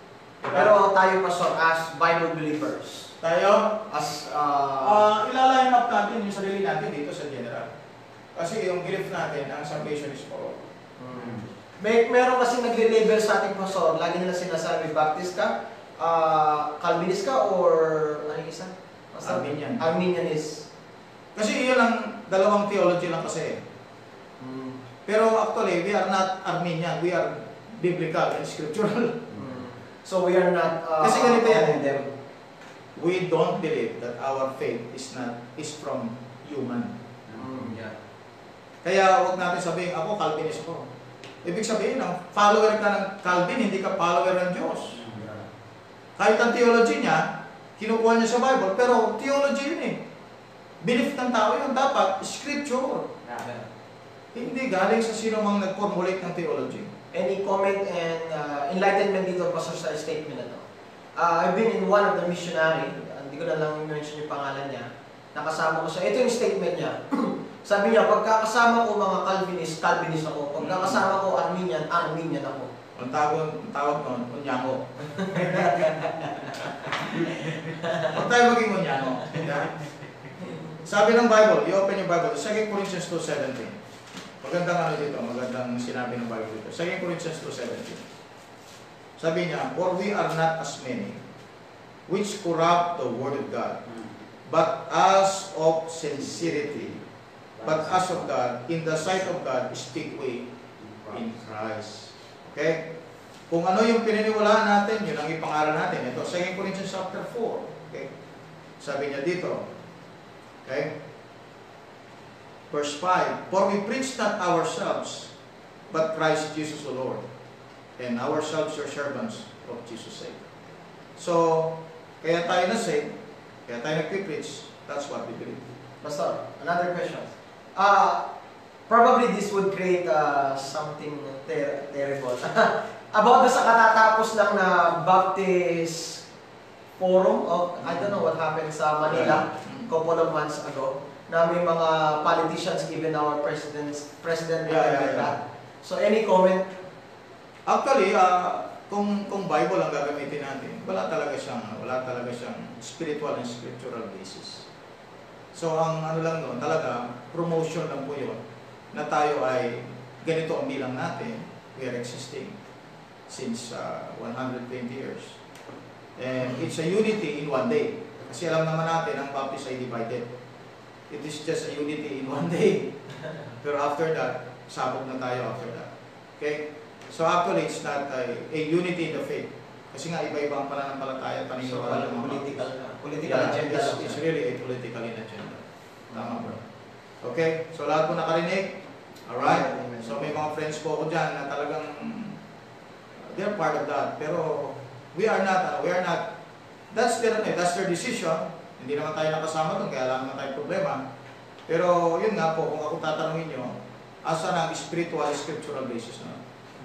Pero tayo, Pastor, as Bible believers, Tayo, as, uh, uh, ilaline up natin yung sarili natin dito sa general. Kasi yung belief natin, ang salvation is for all. hmm. may, meron kasi nagre-label sa ating Pastor, lagi nila sinasabi, Baptist ka, uh, Calvinist ka, or ano yung isa? Pastor? Arminian. Arminianist. Kasi yun ang dalawang theology lang kasi. Hmm. Pero actually, we are not Arminian, we are biblical and scriptural. Hmm. So we are not uh, Kasi ganito yan. among them. We don't believe that our faith is not is from human. Hmm. Yeah. Kaya huwag natin sabihin, ako Calvinist ko. Ibig sabihin, ang follower ka ng Calvin, hindi ka follower ng Diyos. Kahit ang theology niya, kinukuha niya sa Bible, pero theology yun eh. Belief ng tao yun, dapat scripture. Yeah. Hindi galing sa sino mang nag-formulate ng theology. Any comment and uh, enlightenment dito, Pastor, sa statement na to? Uh, I've been in one of the missionary, uh, hindi ko na lang mention yung pangalan niya, nakasama ko siya. Ito yung statement niya. Sabi niya, pagkakasama ko mga Calvinist, Calvinist ako. Pagkakasama ko Arminian, Arminian ako. Ang tawag, ang tawag nun, unyako. Huwag tayo maging unyako. Sabi ng Bible, i-open yung Bible, Second Corinthians two seventeen. Magandang ano dito, magandang sinabi ng Bible dito. Second Corinthians two seventeen. Sabi niya, for we are not as many, which corrupt the word of God, but as of sincerity, but as of God, in the sight of God, speak we in Christ. Okay? Kung ano yung pininiwalaan natin, yun ang ipangaral natin. Ito, Second Corinthians chapter four. Okay? Sabi niya dito, okay? Verse five, for we preach not ourselves, but Christ Jesus the Lord, and ourselves your servants of Jesus' sake. So, kaya tayo na-save, kaya tayo nag-preach, that's what we believe. Pastor, another question. Uh, probably this would create uh, something ter terrible. About sa katatapos lang na Baptist Forum, of, I don't know what happened sa Manila, couple of months ago, na may mga politicians, even our president's president, Yeah, yeah, yeah. that. So any comment? Actually, uh, kung kung Bible ang gagamitin natin, wala talaga siyang wala talaga siyang spiritual and scriptural basis. So ang ano lang noon, talaga promotion lang po 'yon na tayo ay ganito ang bilang natin. We are existing since uh, one hundred twenty years. And it's a unity in one day. Kasi alam naman natin ang Baptist ay divided. It is just a unity in one day. Pero after that, sabog na tayo after that. Okay? So actually, it's not a, a unity in the faith. Kasi nga, iba-iba ang pananampalataya, paniniwala ng mga Political, Baptist. political Yeah, agenda it's, lang. it's really a political agenda. Tama bro. Okay? So lahat po nakarinig? Alright? So may mga friends po ako dyan na talagang they're part of that. Pero we are not, uh, we are not, that's their, that's their decision. Hindi naman tayo nakasama doon, kaya lang naman tayong problema. Pero yun nga po, kung ako tatanungin nyo, asa na ang spiritual, scriptural basis na?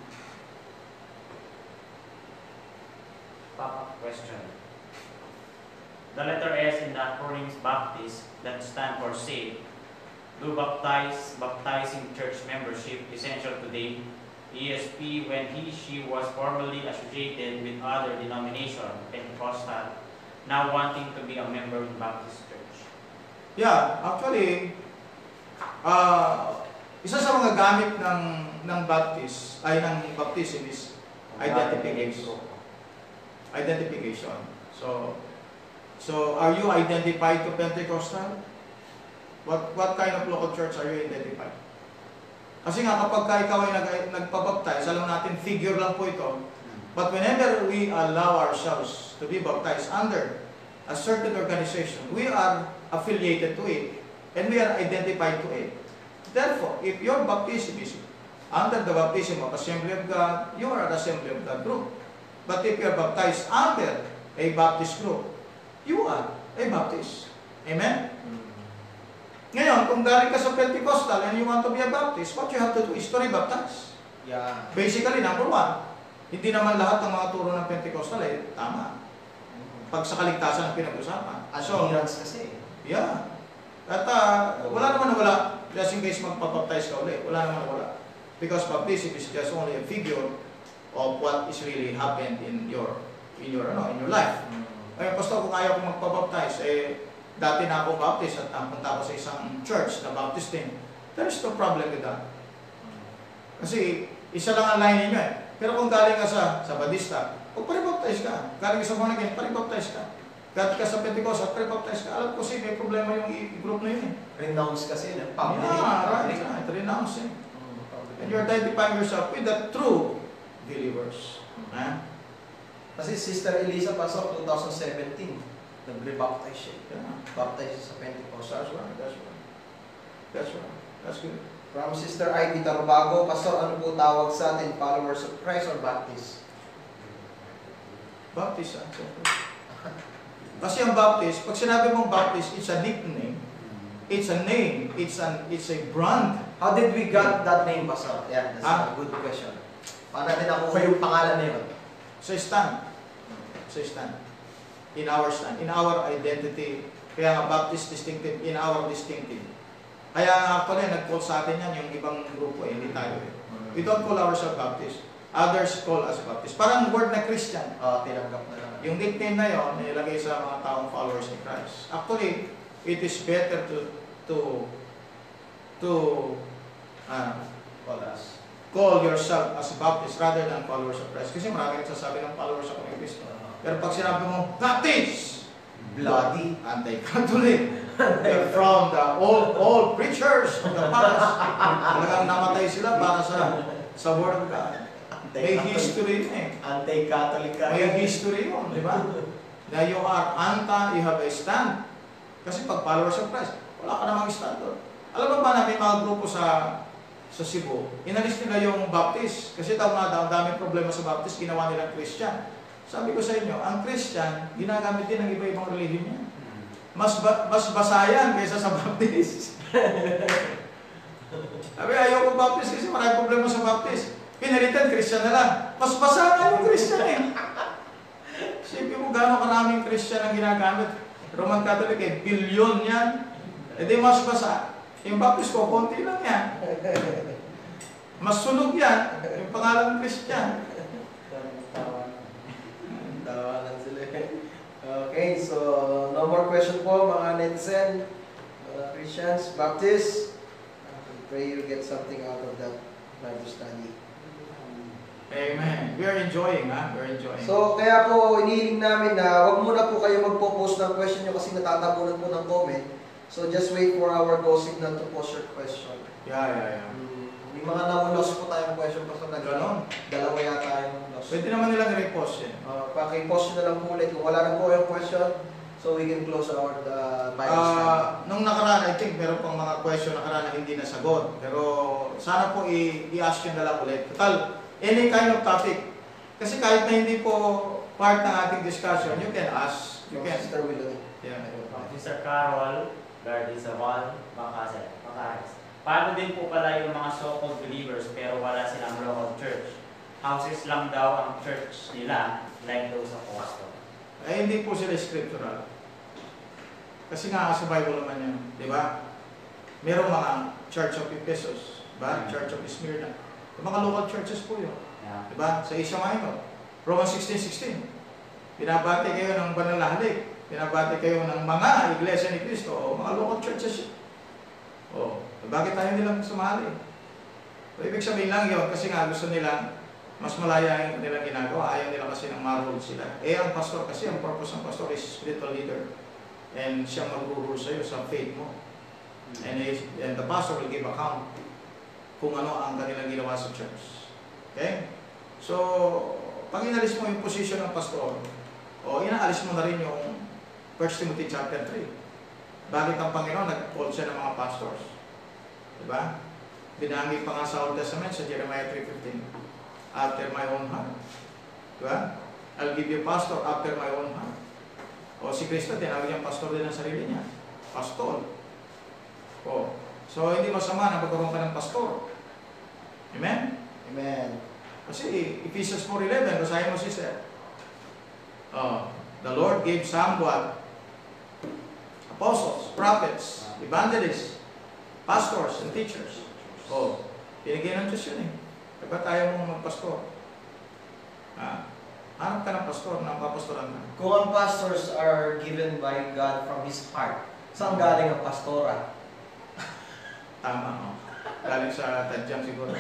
Papa, question. The letter S in the acronyms Baptist that stand for save, do baptize, baptizing church membership essential today? E S P, when he, she was formerly associated with other denomination, Pentecostal, now wanting to be a member in Baptist Church. Yeah, actually, uh, isa sa mga gamit ng ng Baptist ay ng baptism is identification. Identification. So, so are you identified to Pentecostal? What what kind of local church are you identified? Kasi nga kapag ka ikaw ay nag, nagpabaptize, alam natin figure lang po ito. But whenever we allow ourselves to be baptized under a certain organization, we are affiliated to it and we are identified to it. Therefore, if your baptism is under the baptism of Assembly of God, you are an Assembly of God group. But if you are baptized under a Baptist group, you are a Baptist. Amen? Ngayon, kung galing ka sa Pentecostal and you want to be a Baptist, what you have to do is to rebaptize. Yeah. Basically, number one, hindi naman lahat ng mga turo ng Pentecostal ay tama. Pag sa kaligtasan ang pinag-usapan. So, Adherence kasi. yeah. At uh, wala naman wala. Just in case magpapaptize ka ulit, wala naman wala. Because baptism is just only a figure of what is really happened in your in your, ano, in your life. Ngayon, pastor, kung ayaw kong magpabaptize, eh, dati na akong baptist at napunta ako sa isang church na baptist din. There is no problem with that. Kasi, isa lang ang line ninyo eh. Pero kung galing ka sa, sa Badista, kung paribaptize ka, galing ka sa born again, paribaptize ka. Galing ka sa Pentecostal, paribaptize ka. Alam ko kasi may problema yung group na yun eh. Renounce kasi yun. Public. Yeah, right, right. Renounce eh. And you're identifying yourself with the true believers. Ha? Kasi Sister Elisa Pasok, twenty seventeen, nag-rebaptize siya. Yeah. Baptize siya sa Pentecostal. That's right, that's right. That's right. That's good. From Sister Ivy Tarbago, Pastor, ano po tawag sa atin? Followers of Christ or Baptist? Baptist, ah. Kasi ang Baptist, pag sinabi mong Baptist, it's a nickname. It's a name. It's an it's a brand. How did we got that name, Pastor? Yeah, that's Ah? a good question. Paano natin nakuha yung pangalan na yun? Sa stand. Sa stand. In our stand. In our identity. Kaya nga Baptist distinctive. In our distinctive. Kaya actually, nag-call sa atin yan yung ibang grupo. Eh, hindi tayo eh. We don't call ourselves Baptist. Others call us Baptist. Parang word na Christian. Ah, tinanggap na lang. Yung nickname na yon nilagay sa mga taong followers ni Christ. Actually, it is better to to to uh, Call us. call yourself as Baptist rather than followers of Christ. Kasi marami nagsasabi ng followers ako ng Kristo. Pero pag sinabi mo, Baptist! Bloody. Anti-Catholic. They're from the old old preachers of the past. Talagang namatay sila para sa sa Word of God. May history yun eh. Anti-Catholic ka. May history yun, di ba? Na you are anti, you have a stand. Kasi pag followers of Christ, wala ka namang stand doon. Alam mo ba na may mga grupo sa sa Cebu, inalis nila yung Baptist. Kasi daw nga daw, ang daming problema sa Baptist, ginawa nilang Christian. Sabi ko sa inyo, ang Christian, ginagamit din ng iba-ibang relihiyon niya. Mas ba, mas basayan kaysa sa Baptist. Sabi, ayaw ko Baptist kasi maraming problema sa Baptist. Pinalitan, Christian na lang. Mas basayan yung Christian eh. Sipin mo gano'ng karaming Christian ang ginagamit. Roman Catholic eh, bilyon yan. E di mas basa. Yung Baptist ko, konti lang yan. Mas sunog yan. Yung pangalan Christian. Tawanan sila. Okay, so no more question po mga netizen, mga Christians, Baptists. I pray you get something out of that Bible study. Amen. We are enjoying, ha? We are enjoying. So, kaya po, inihiling namin na wag muna po kayo magpo-post ng question nyo kasi natatabunan po ng comment. So, just wait for our go signal to post your question. Yeah, yeah, yeah. Hmm, may mga namulos po tayong question pa sa nag- Ganon. Dalawa yata yung lost. Pwede naman nilang repost eh. Uh, Paki-post nyo na lang po ulit. Kung wala na po yung question, so we can close our uh, Bible study. Ah, nung nakaraan, I think meron pang mga question nakaraan na hindi nasagot. Pero sana po i- i-ask nyo na lang ulit. Total, any kind of topic. Kasi kahit na hindi po part ng ating discussion, you can ask. You Yung can. Sister Willow. Yeah. Officer Carol, Guardian Zawal, Bacasel, Bacares. Paano din po pala yung mga so-called believers pero wala silang local church? Houses lang daw ang church nila, like those apostles. Eh, hindi po sila scriptural. Kasi nga sa Bible naman yun, di ba? Merong mga Church of Ephesus, ba? Church of Smyrna. Yung mga local churches po yun. Yeah. Di ba? Sa Asia Minor. Romans sixteen sixteen. Binabati kayo ng banal na halik. Binabati kayo ng mga iglesia ni Cristo. O mga local churches yun. O, bakit tayo nilang sumali? So, ibig sabihin lang yun, kasi nga gusto nila mas malaya yung kanilang ginagawa. Ayaw nila kasi ng marul sila. Eh, ang pastor kasi, ang purpose ng pastor is spiritual leader. And siya mag-rule sa'yo sa faith mo. And, he, and the pastor will give account kung ano ang kanilang ginawa sa church. Okay? So, pag inalis mo yung position ng pastor, o inaalis mo na rin yung First Timothy chapter three. Bakit ang Panginoon nag-call siya ng mga pastors? Diba? Binanggit pa nga sa Old Testament sa Jeremiah three fifteen. After my own heart. Diba? I'll give you pastor after my own heart. O si Kristo, tinawag niyang pastor din ang sarili niya. Pastor. O. So, hindi masama na magkaroon ka ng pastor. Amen? Amen. Kasi Ephesians four eleven, basahin mo sister. Oh, the Lord gave some what? Apostles, prophets, evangelists, pastors, and teachers. Oh, binigyan ng Diyos yun eh. Dapat tayo mong magpastor. Ah, Hanap ka ng pastor, ng papastoran ka. Kung ang pastors are given by God from His heart, saan galing ang pastora? Tama, no? Galing sa tadyang siguro.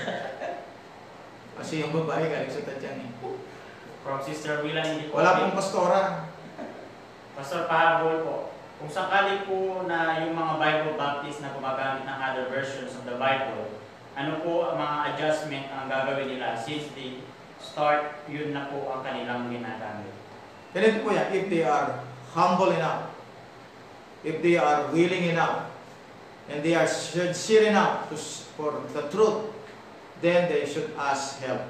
Kasi yung babae galing sa tadyang eh. From Sister Willa, hindi po. Wala pong pastora. Pastor, pahabol po. Kung sakali po na yung mga Bible Baptist na gumagamit ng other versions of the Bible, ano po ang mga adjustment ang gagawin nila since they start, yun na po ang kanilang ginagamit? Ganito po yan, if they are humble enough, if they are willing enough, and they are sincere enough to, for the truth, then they should ask help.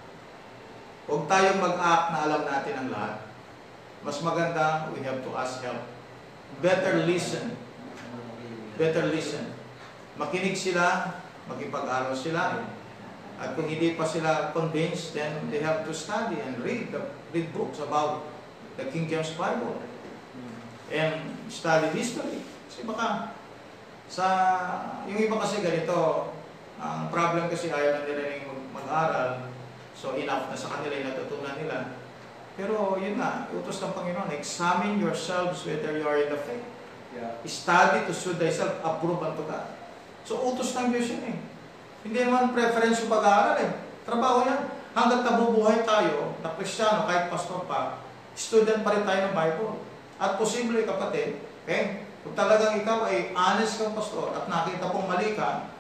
Huwag tayong mag-act na alam natin ang lahat. Mas maganda, we have to ask help. Better listen. Better listen. Makinig sila, makipag-aral sila. At kung hindi pa sila convinced, then they have to study and read the, read books about the King James Bible. And study history. Kasi baka, sa, yung iba kasi ganito, ang problem kasi ayaw na nila yung mag-aral, so enough na sa kanila yung natutunan nila. Pero yun nga, utos ng Panginoon, examine yourselves whether you are in the faith. Yeah. Study to show thyself approved unto God. So utos ng Diyos yun eh. Hindi naman preference yung pag-aaral eh. Trabaho yan. Hanggat nabubuhay tayo, na Kristiyano, kahit pastor pa, student pa rin tayo ng Bible. At posible kapatid, okay, kung talagang ikaw ay honest kang pastor at nakita pong mali ka,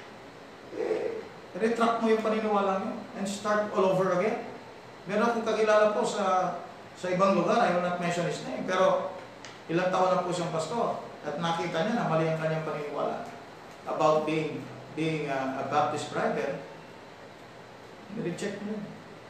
eh, retract mo yung paniniwala mo and start all over again. Meron akong kakilala po sa sa ibang lugar, I will not mention his name, pero ilang taon na po siyang pastor at nakita niya na mali ang kanyang paniniwala about being being uh, a Baptist driver. Nire-check mo.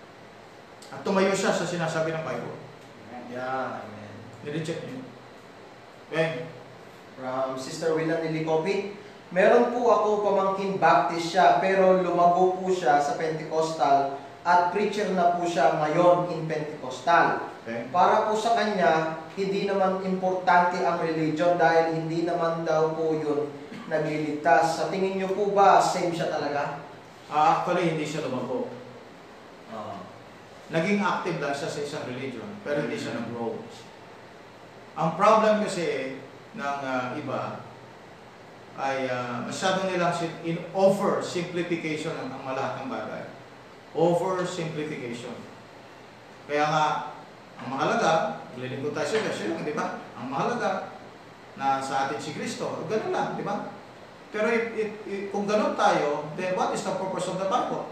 At tumayo siya sa sinasabi ng Bible. Yeah, amen. Nire-check niyo. Okay. From Sister Willa Nilikopi, meron po ako pamangkin Baptist siya, pero lumago po siya sa Pentecostal at preacher na po siya ngayon in Pentecostal. Okay. Para po sa kanya, hindi naman importante ang religion dahil hindi naman daw po yun nagliligtas. Sa tingin niyo po ba, same siya talaga? Uh, actually, hindi siya lumago. Uh, Naging active lang siya sa isang religion, pero hindi siya nag-grow. Ang problem kasi ng uh, iba ay uh, masyado nilang in over simplification ang, ang malahat ng bagay. Over simplification. Kaya nga, ang mahalaga, ililingkod tayo sa Diyos, yun, di ba? Ang mahalaga na sa atin si Kristo, ganun lang, di ba? Pero if, if, if, kung ganun tayo, then what is the purpose of the Bible?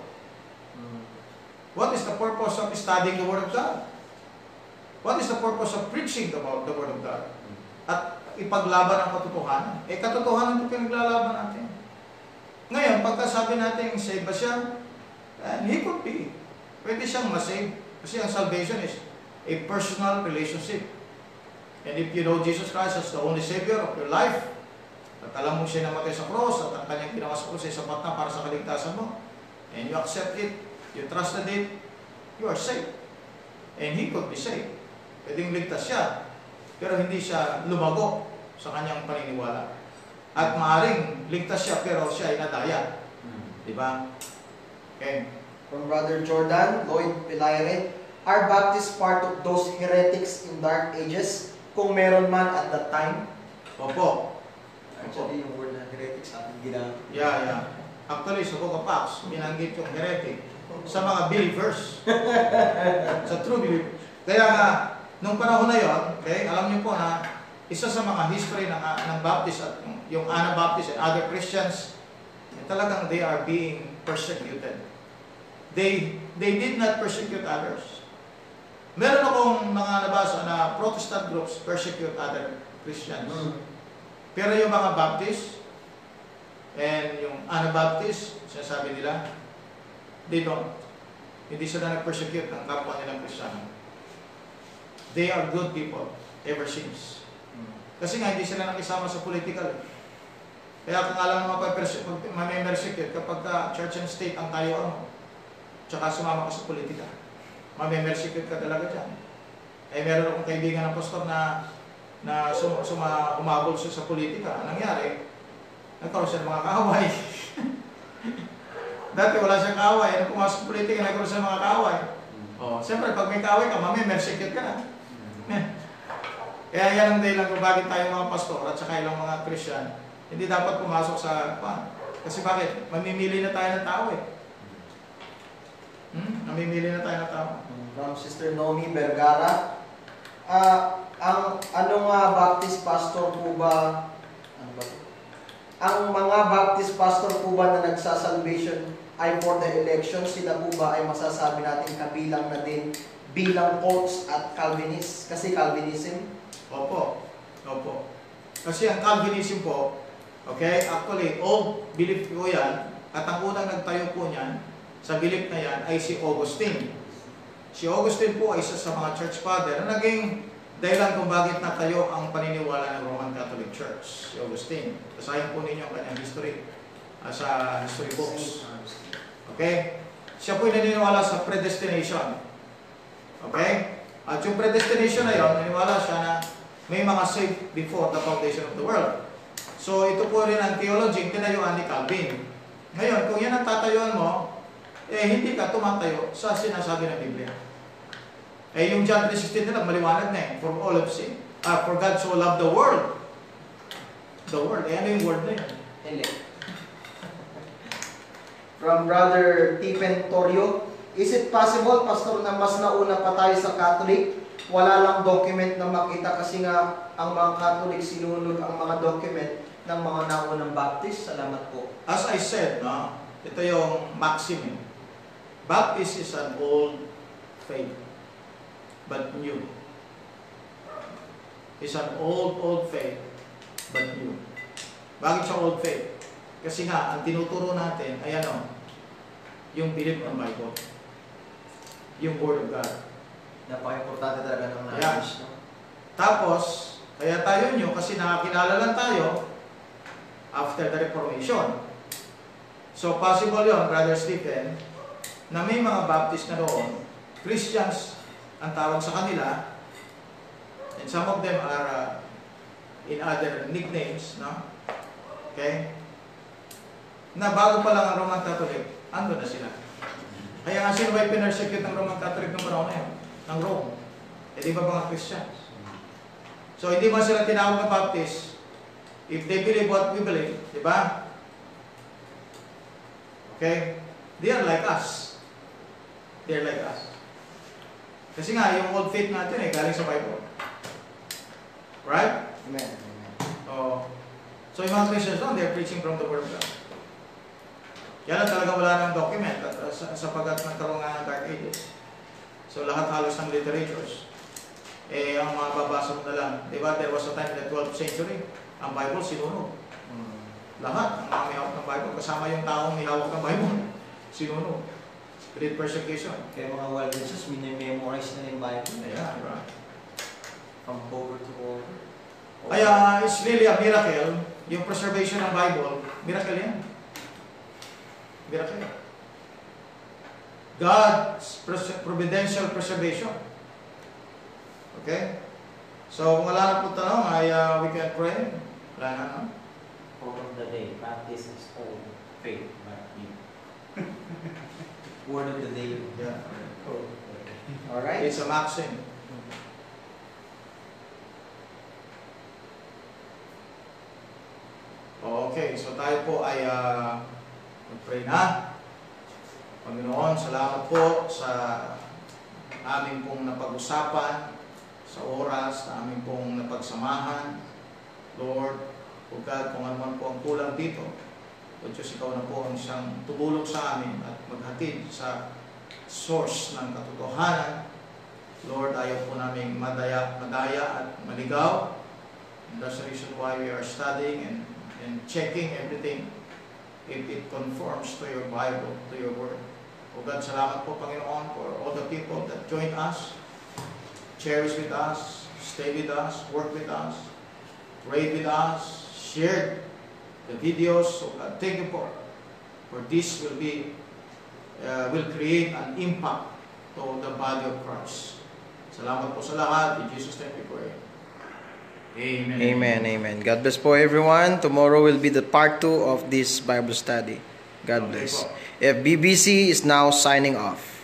What is the purpose of studying the Word of God? What is the purpose of preaching about the Word of God? At ipaglaban ang katotohanan. Eh, katotohanan ito pinaglalaban natin. Ngayon, pagkasabi natin, save ba siya? And he could be. Pwede siyang masave. Kasi ang salvation is a personal relationship. And if you know Jesus Christ as the only Savior of your life, at alam mo siya namatay sa cross, at ang kanyang ginawa sa cross ay sapat na para sa kaligtasan mo, and you accept it, you trusted it, you are saved. And he could be saved. Pwedeng ligtas siya, pero hindi siya lumago sa kanyang paniniwala. At maaring ligtas siya, pero siya ay nadaya. Di ba? Okay. From Brother Jordan, Lloyd Pilaire, are Baptists part of those heretics in dark ages? Kung meron man at that time? Opo. Actually, yung word na heretics ating ginamit. Yeah, yeah. Actually, sa Book of Acts, binanggit yung heretic sa mga believers. Sa true believers. Kaya nga, nung panahon na yon, okay, alam niyo po na isa sa mga history ng, ng Baptist at yung Anabaptist and other Christians, talagang they are being persecuted. They they did not persecute others. Meron akong mga nabasa na Protestant groups persecute other Christians. Mm. Pero yung mga Baptist and yung Anabaptist, sinasabi nila, they don't. Hindi sila nag-persecute ng kapwa nilang Kristiyano. They are good people ever since. Kasi nga hindi sila nakisama sa political. Kaya kung alam mo mag-persecute kapag ka church and state ang tayo mo, tsaka sumama ka sa politika, mamimersecute ka talaga dyan. Eh meron akong kaibigan ng pastor na na sum, suma, umabol siya sa politika. Anong nangyari? Nagkaroon siya ng mga kaaway. Dati wala siyang kaaway. Nung pumasok sa politika, nagkaroon siya ng mga kaaway. O Oh, siyempre, pag may kaaway ka, mamaya mersecute ka na. Kaya yan ang dahilan kung bakit tayo mga pastor at saka ilang mga Christian, hindi dapat pumasok sa pan. Kasi bakit? Mamimili na tayo ng tao eh. Hmm? Mamimili na tayo ng tao. From Sister Nomi Vergara, ah, ang anong uh, Baptist pastor po ba, ano ba to? Ang mga Baptist pastor po ba na nagsasalvation ay for the election, sila po ba ay masasabi natin kabilang na din bilang cults at Calvinist? Kasi Calvinism? Opo. Opo. Kasi ang Calvinism po, okay, actually, old belief ko yan, at ang unang nagtayo po niyan, sa belief na yan, ay si Augustine. Si Augustine po ay isa sa mga church father na naging dahilan kung bakit natayo ang paniniwala ng Roman Catholic Church. Si Augustine. Basahin po ninyo ang kanyang history uh, sa history books. Okay? Siya po ay naniniwala sa predestination. Okay? At yung predestination na yun, naniniwala siya na may mga saved before the foundation of the world. So, ito po rin ang theology, tinayuan ni Calvin. Ngayon, kung yan ang tatayuan mo, eh, hindi ka tumatayo sa sinasabi ng Biblia. Eh, yung John three sixteen nila, maliwanag na eh. For all of sin. Ah, for God so loved the world. The world. Eh, ano yung word na yun? Hindi. From Brother Tipen Torio, is it possible, Pastor, na mas nauna pa tayo sa Catholic? Wala lang document na makita kasi nga ang mga Catholic sinunod ang mga document ng mga naunang Baptist. Salamat po. As I said, no, ito yung maxim. Baptist is an old faith, but new. It's an old, old faith, but new. Bakit siya old faith? Kasi nga, ang tinuturo natin ay ano, yung belief ng Bible. Yung Word of God. Napaka-importante talaga ng Yeah. knowledge. No? Tapos, kaya tayo nyo, kasi nakakilala lang tayo after the Reformation. So, possible yon, Brother Stephen, na may mga Baptist na doon, Christians ang tawag sa kanila, and some of them are uh, in other nicknames, no? Okay? Na bago pa lang ang Roman Catholic, ando na sila. Kaya nga sino ba yung pinersecute ng Roman Catholic ng panahon na yun? Ng Rome. E di ba mga Christians? So, hindi ba sila tinawag na Baptist? If they believe what we believe, di ba? Okay? They are like us. They are like us. Kasi nga, yung old faith natin eh, galing sa Bible. Right? Amen. Amen. Oh. So, yung mga Christians doon, they're preaching from the Word of God. Yan ang talaga wala ng document at uh, sapagat nagkaroon nga ng Dark Ages. So, lahat halos ng literatures. Eh, ang mga babasa mo na lang. Diba, there was a time in the twelfth century, ang Bible sinunog. Hmm. Lahat, ang mga may hawak ng Bible, kasama yung taong may hawak ng Bible, sinunog. Great persecution. Kaya mga Waldenses, minimemorize na yung Bible. Yeah, diba? From cover to cover. Kaya, it's really a miracle, yung preservation ng Bible, miracle yan. Miracle yan. God's providential preservation. Okay? So, kung wala na po tanong, ay uh, we can pray. Wala na, no? Quote of the day, Baptist is old faith, but new. Word of the day. Yeah. Alright. It's a maxim. Okay, so tayo po ay uh, mag-pray na. Panginoon, salamat po sa aming pong napag-usapan, sa oras na aming pong napagsamahan. Lord, O God, kung ano man po ang kulang dito, O Diyos, Ikaw na po ang siyang tumulong sa amin at maghatid sa source ng katotohanan. Lord, ayaw po namin madaya, madaya at maligaw. And that's the reason why we are studying and, and checking everything if it conforms to your Bible, to your Word. O God, salamat po, Panginoon, for all the people that join us, cherish with us, stay with us, work with us, pray with us, share the videos. So God, thank you for, for this will be, uh, will create an impact to the body of Christ. Salamat po sa lahat. In Jesus' name we pray. Amen. Amen, amen. God bless po everyone. Tomorrow will be the part two of this Bible study. God bless. F B B C is now signing off.